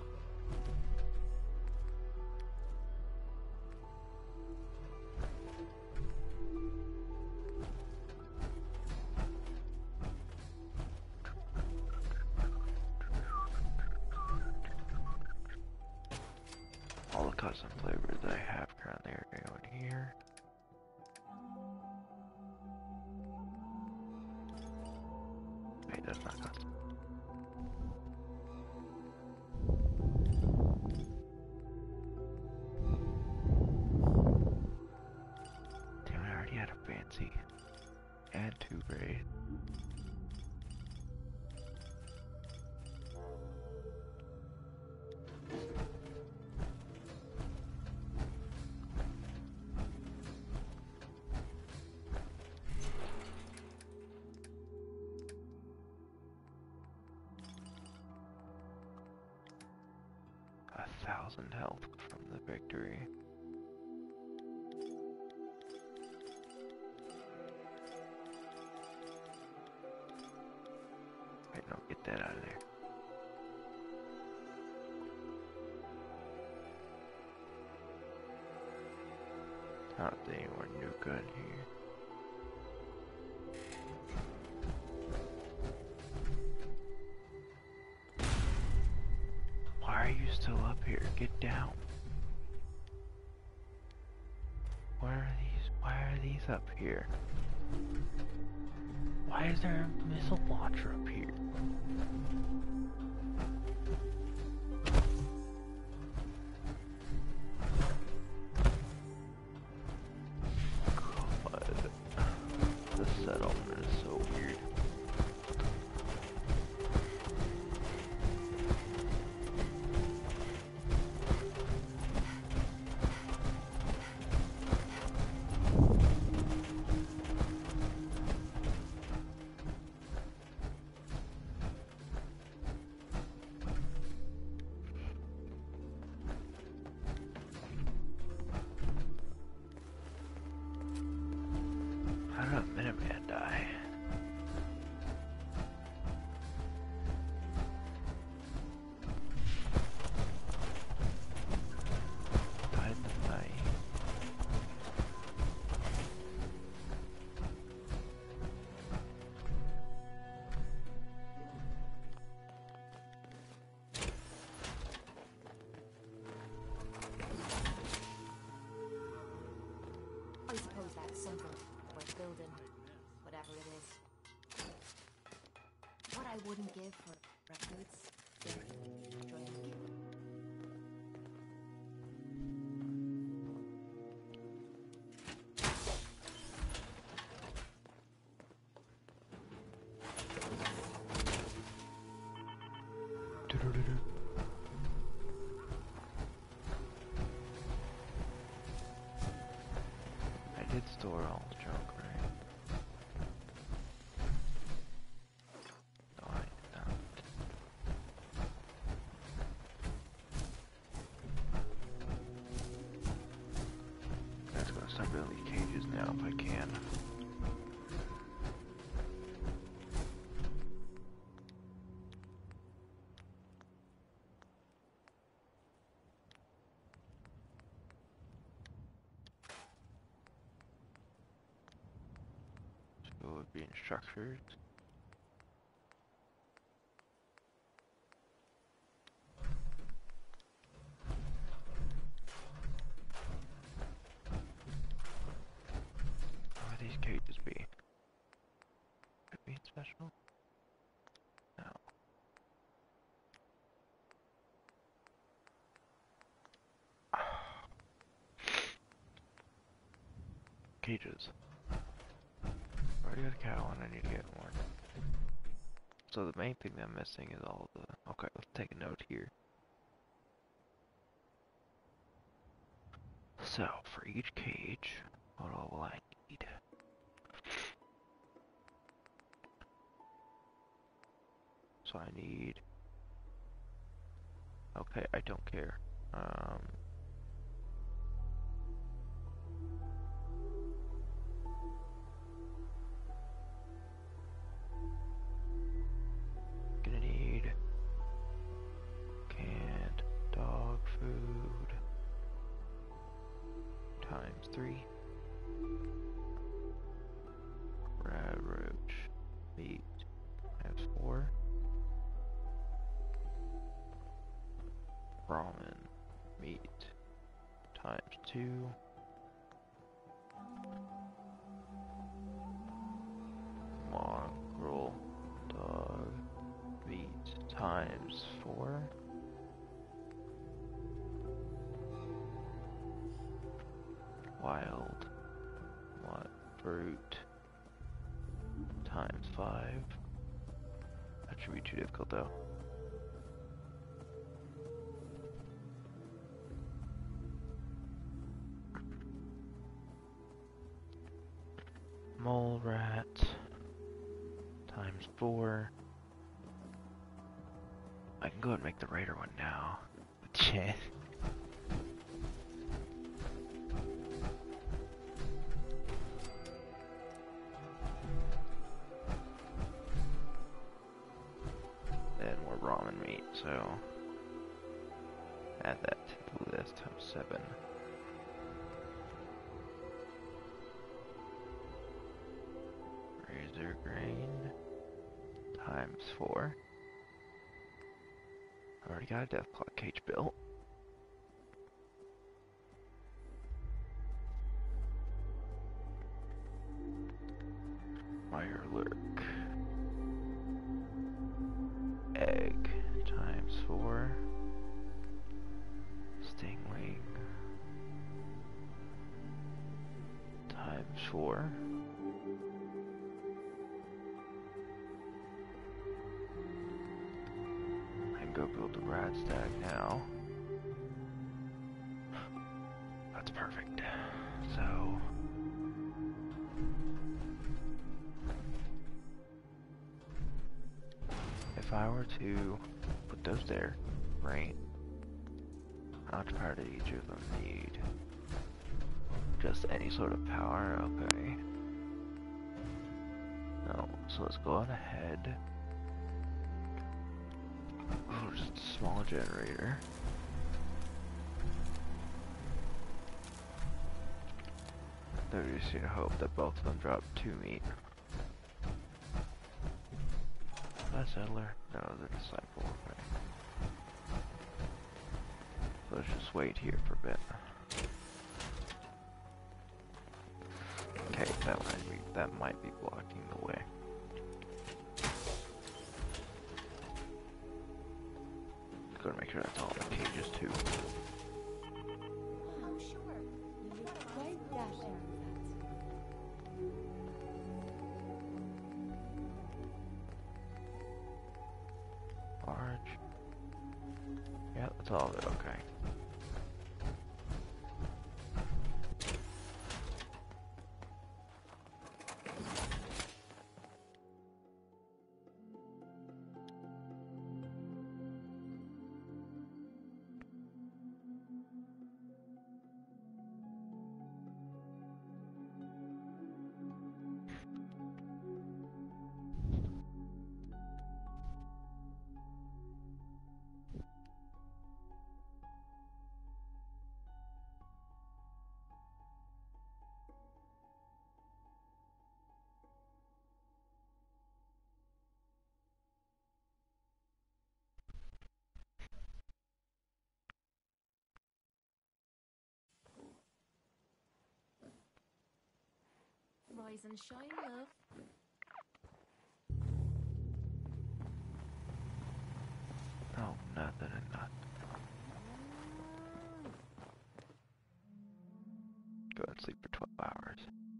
All the custom flavors that I have currently are going here. Wait, that's not custom. Damn, I already had a fancy and two braid. A thousand health from the victory. Wait, no, get that out of there. Not anywhere new good here. Why are you still up here? Get down. Why are these, why are these up here? Why is there a missile launcher up here? God, the settlement is so weird. How did a Minuteman die? Died tonight. I suppose that's simple. Worth building. Whatever it is. What I wouldn't give for records, food, drink. I did store all the junk, right? No, I did not. I'm just gonna start building these cages now if I can. So it would be in structures. What would these cages be? Could be special? No. Cages. Already got a cow and I need to get more. So the main thing that I'm missing is all the... Okay, let's take a note here. So, for each cage, what all will I need? So I need... Okay, I don't care. Um... Gonna need canned dog food times three. Red roach meat times four. Ramen meat times two. Mongrel dog meat times four. Wild what fruit times five. That should be too difficult though. Mole rat times four. I can go ahead and make the raider one now. Shit. And more ramen meat, so add that to the list times seven. Razor grain times four. I already got a death clock cage built. Fire lurk. Egg times four. Stingwing times four. I can go build the rat stag now. That's perfect. So if I were to put those there, right? How much power did each of them need? Just any sort of power? Okay. No, so let's go on ahead. Oh, just a small generator. There you see, I hope that both of them drop two meat. That settler? No, the disciple. Okay. So let's just wait here for a bit. Okay, that might be that might be blocking the way. Go to make sure that's all in the cages too. Oh, sure. You look quite dashing with Large. That's all of it, okay. Rise and shine, love. No, nothing and nothing. Go and sleep for twelve hours.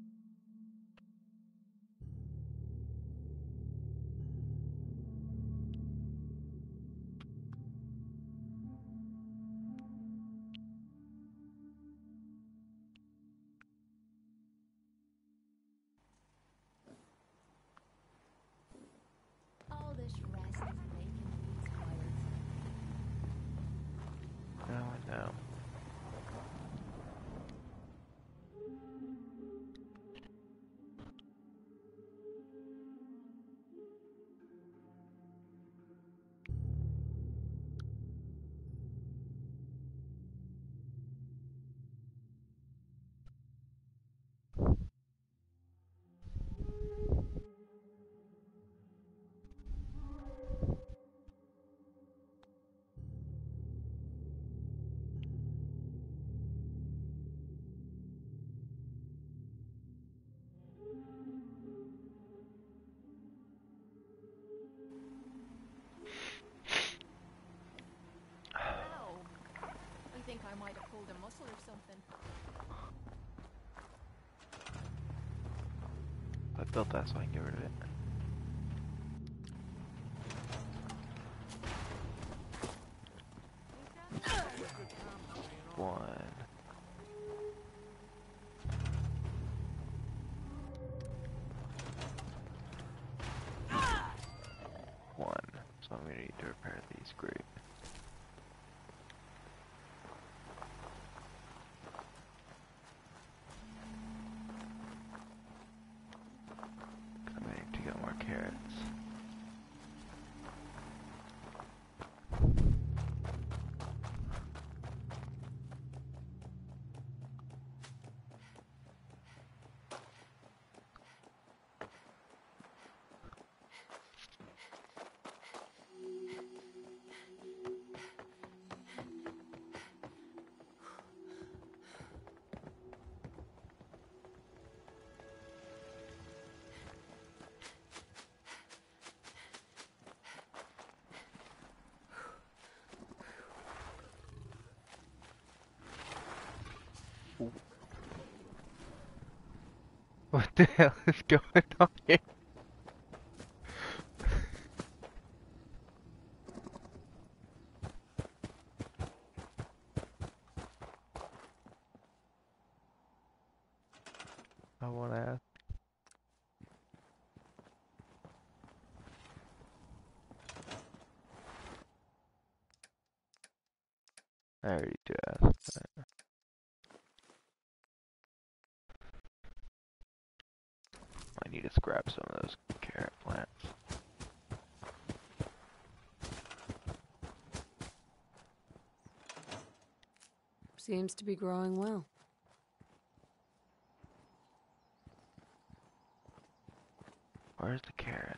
All this rest is making me tired. No, I know. Ow! I think I might have pulled a muscle or something. I built that so I can get rid of it. One. One. So I'm gonna need to repair these. Great. I'm gonna need to get more carrots. What the hell is going on here? I wanna ask. I already did ask. I need to scrap some of those carrot plants. Seems to be growing well. Where's the carrot?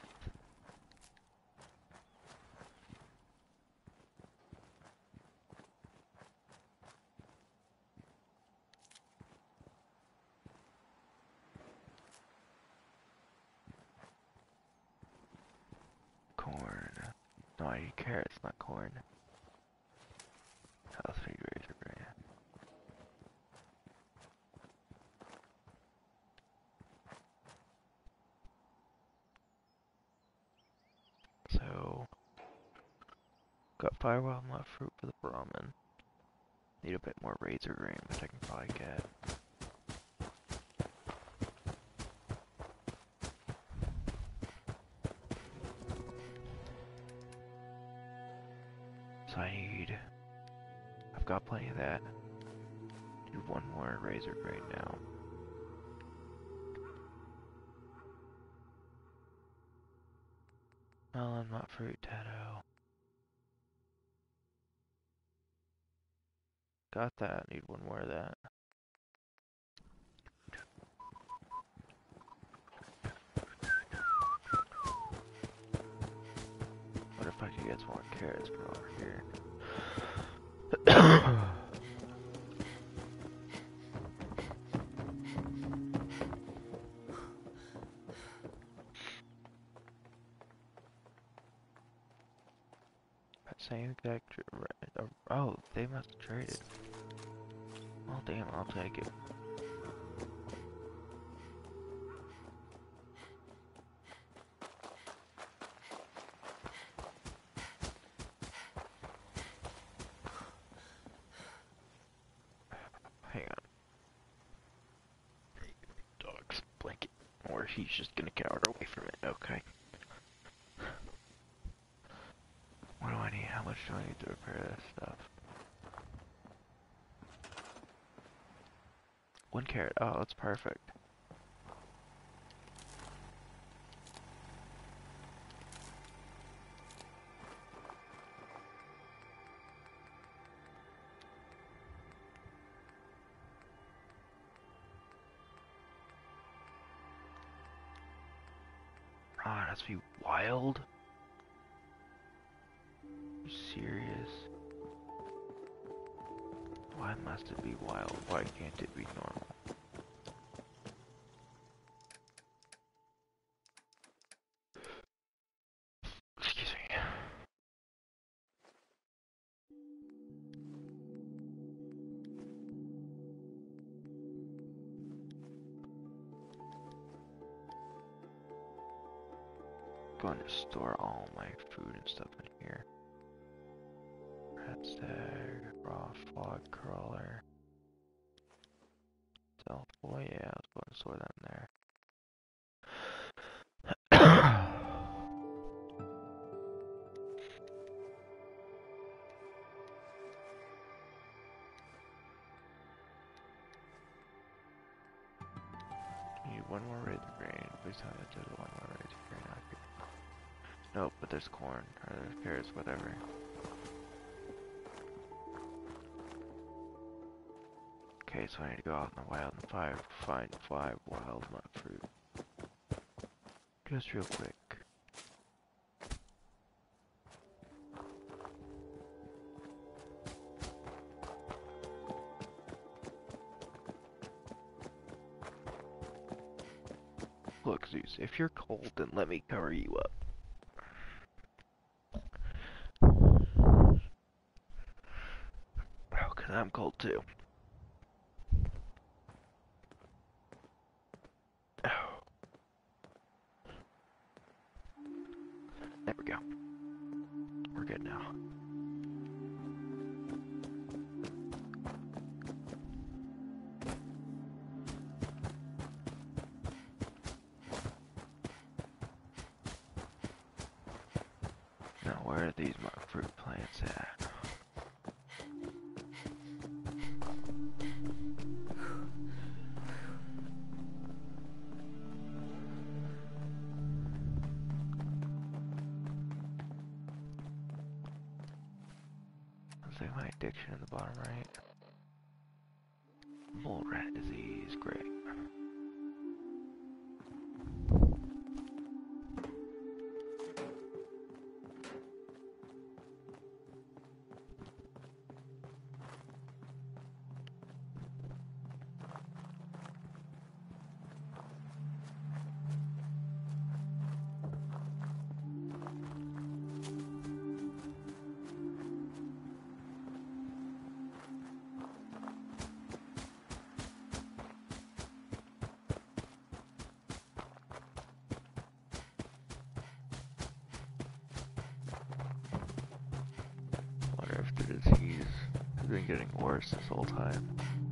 Corn. No, I need carrots, not corn. Health feed razor brain. So Got firewall nut fruit for the ramen. Need a bit more razor grain, which I can probably get. So I need... I've got plenty of that. Need one more razor grain now. Melon, nut fruit, tato. Got that, need one more of that. What if I could get some more carrots from over here? Same exact. Oh, they must have traded. Oh damn, I'll take it. Hang on. Dog's blanket. Or he's just gonna cower away from it. Okay. What do I need? How much do I need to repair this stuff? One carrot. Oh, that's perfect. Oh, it has to be wild? Are you serious? Why must it be wild? Why can't it be normal? Excuse me. Going to store all my food and stuff in here. Red stag, raw fog crawler. Stealth boy, yeah, I was going to store that in there. Need one more razor grain. Please tell me that there's one more razor grain out here. Nope, but there's corn, or there's carrots, whatever. Okay, so I need to go out in the wild and five, find five wild nut fruit. Just real quick. Look, Zeus, if you're cold, then let me cover you up. Oh, 'cause I'm cold too. Oh. There we go. We're good now. Now, where are these my fruit plants at? Looks like my addiction in the bottom right. Mole rat disease, great. been getting worse this whole time.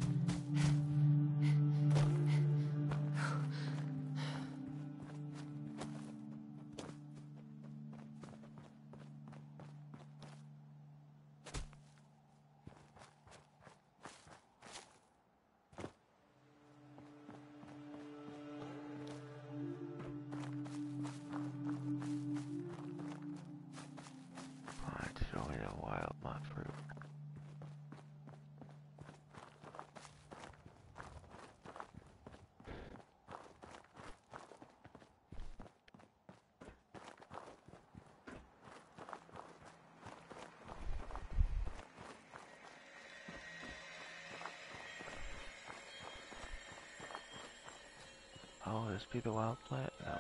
Oh, this be the wild plant? No.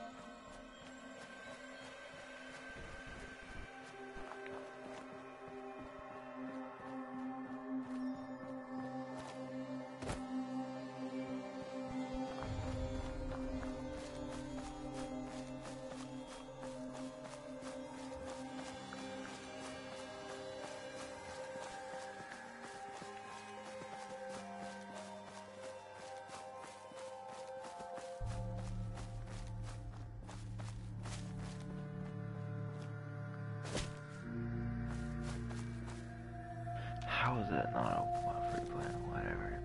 How is that not a wild fruit plant? Whatever.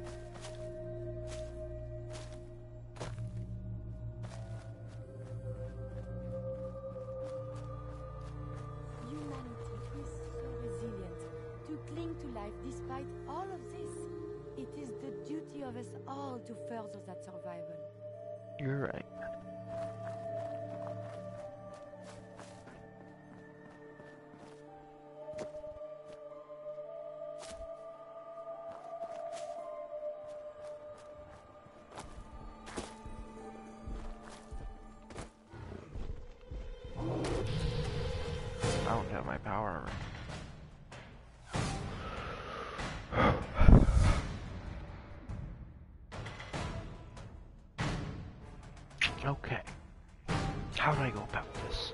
Humanity is so resilient to cling to life despite all of this. It is the duty of us all to further that survival. You're right. I don't have my power. Okay. How do I go about this?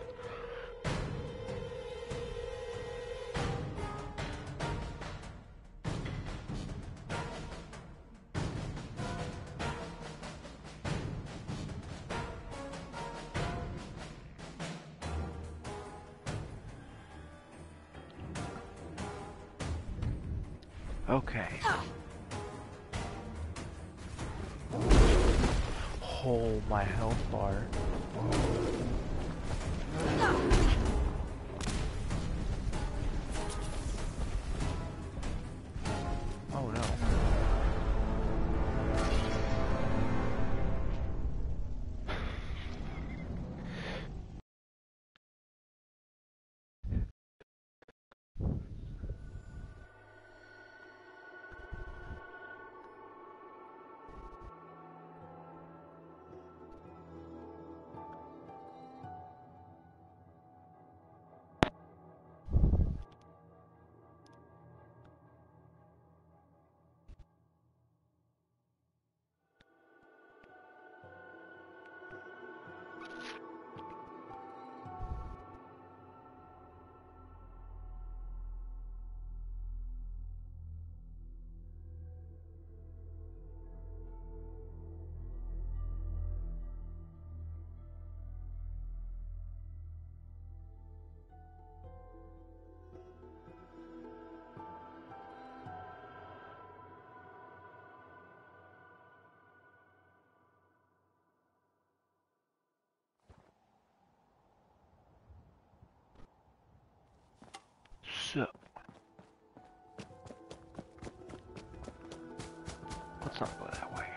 Okay. Oh, my health bar. Oh no. So, let's not go that way.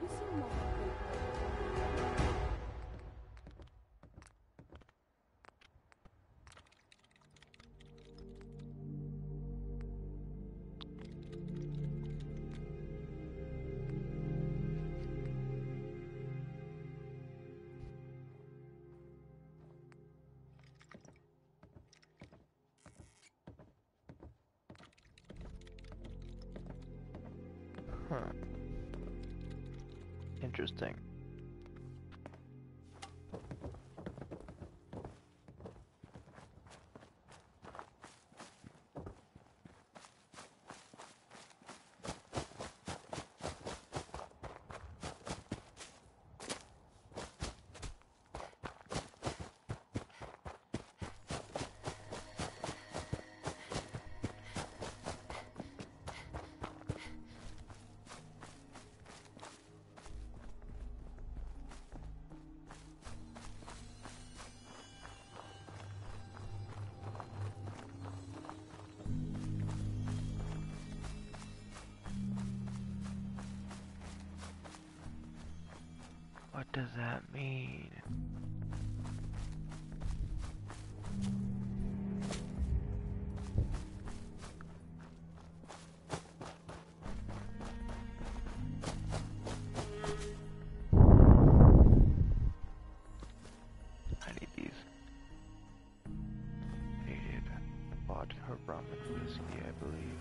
You seem more happy. Huh. Interesting. What does that mean? I need these. Needed vodka rum and whiskey, I believe.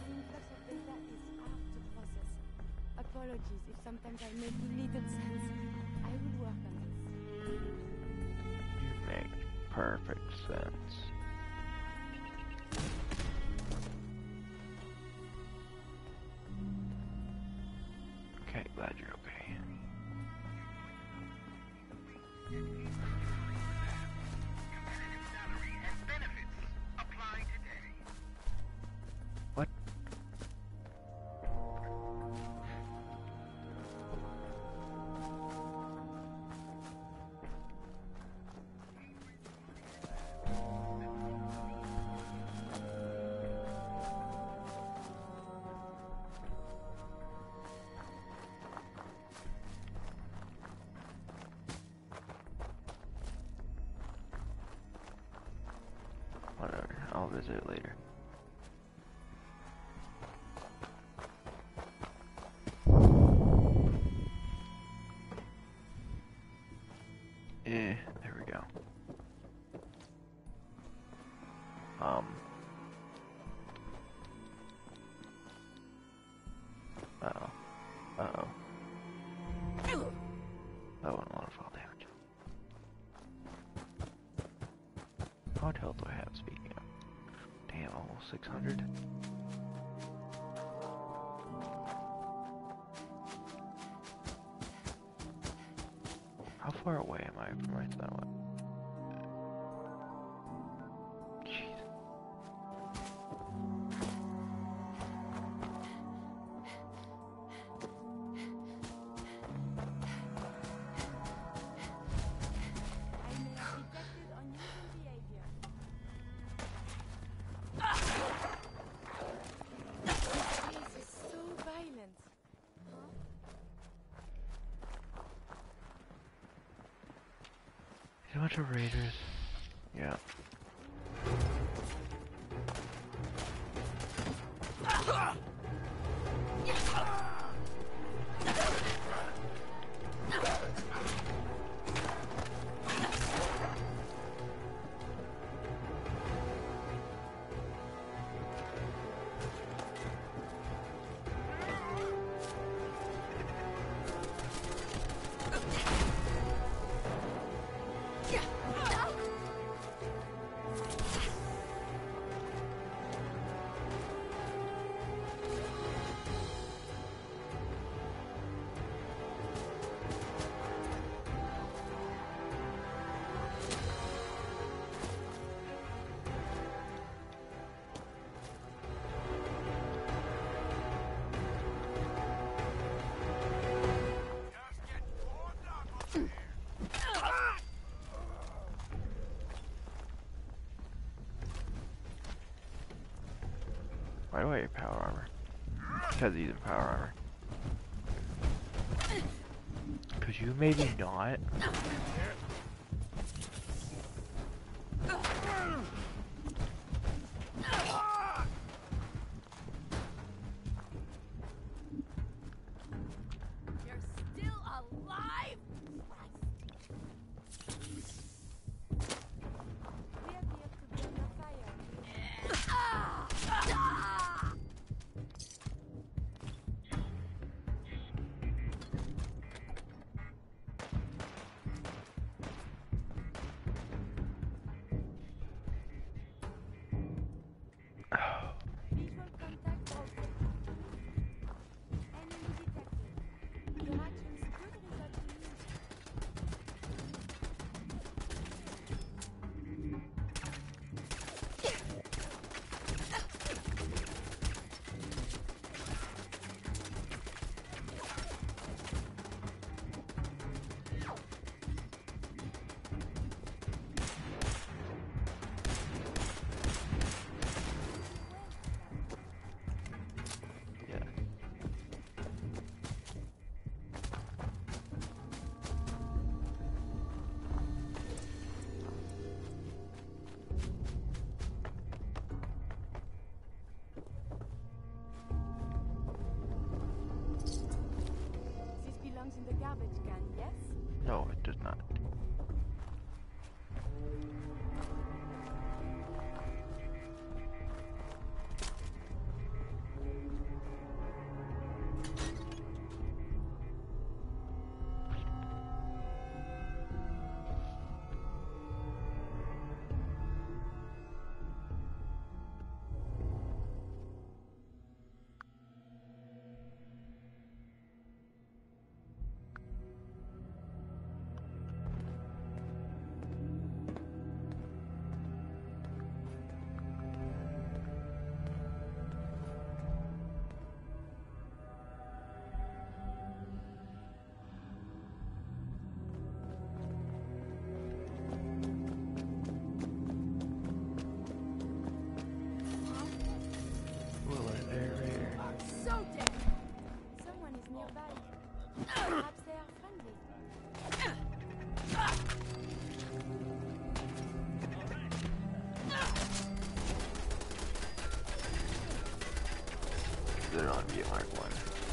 Apologies if sometimes I make little sense. I will work on this. You make perfect sense. Okay, glad you're okay. What? Whatever, I'll visit it later. Eh, there we go. Um. Uh-oh. Uh-oh. That wasn't a lot of fall damage. How much health do I have, speaking of? Damn, almost six hundred. How far away am I from my stomach? Jeez. I may have detected unusual behavior. This is so violent. Is a bunch of raiders. Yeah. Why do I have power armor? Because he's in power armor. you, maybe not. In the garbage can, yes? No, it does not. So dead! Someone is nearby. Perhaps they are friendly. They're on view, Mark one.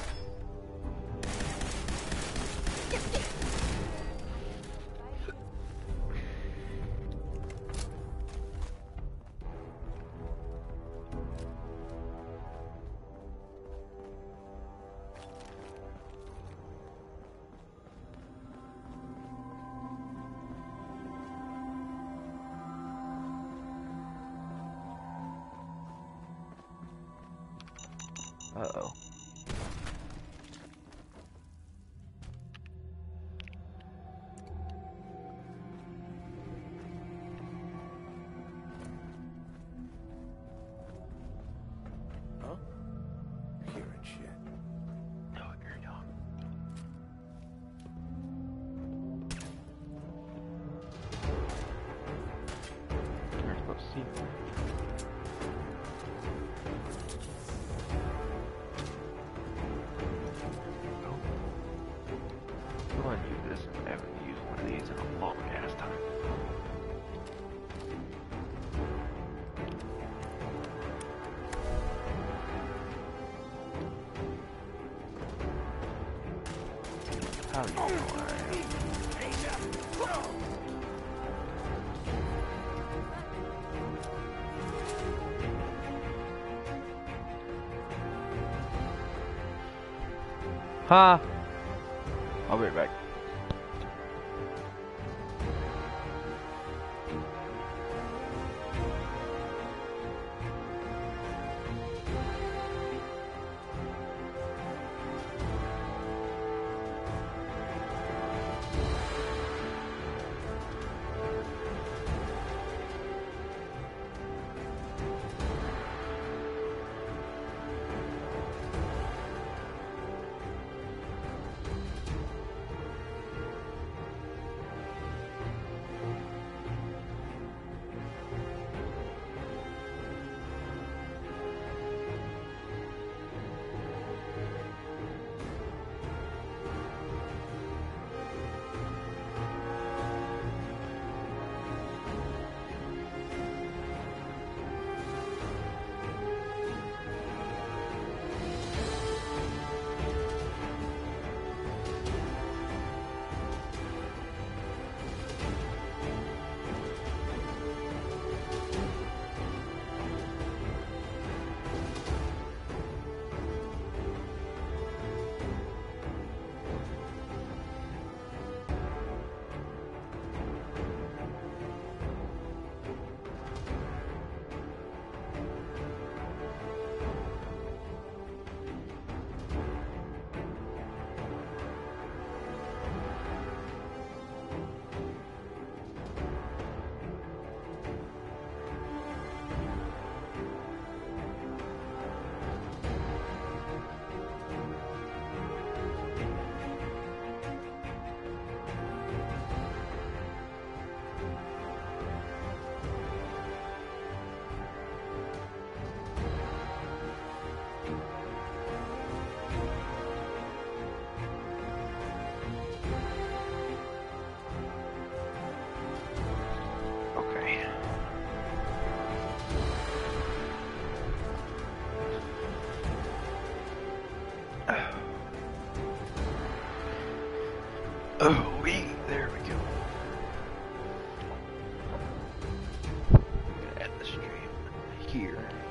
Uh-oh. Huh? Hearing shit. No, you're not. You're supposed to see more. I'll use this and never use one of these in a long ass time. How do you know where I am? Ha! Huh. I'll be right back. Oh, we there we go. I'm gonna end the stream here.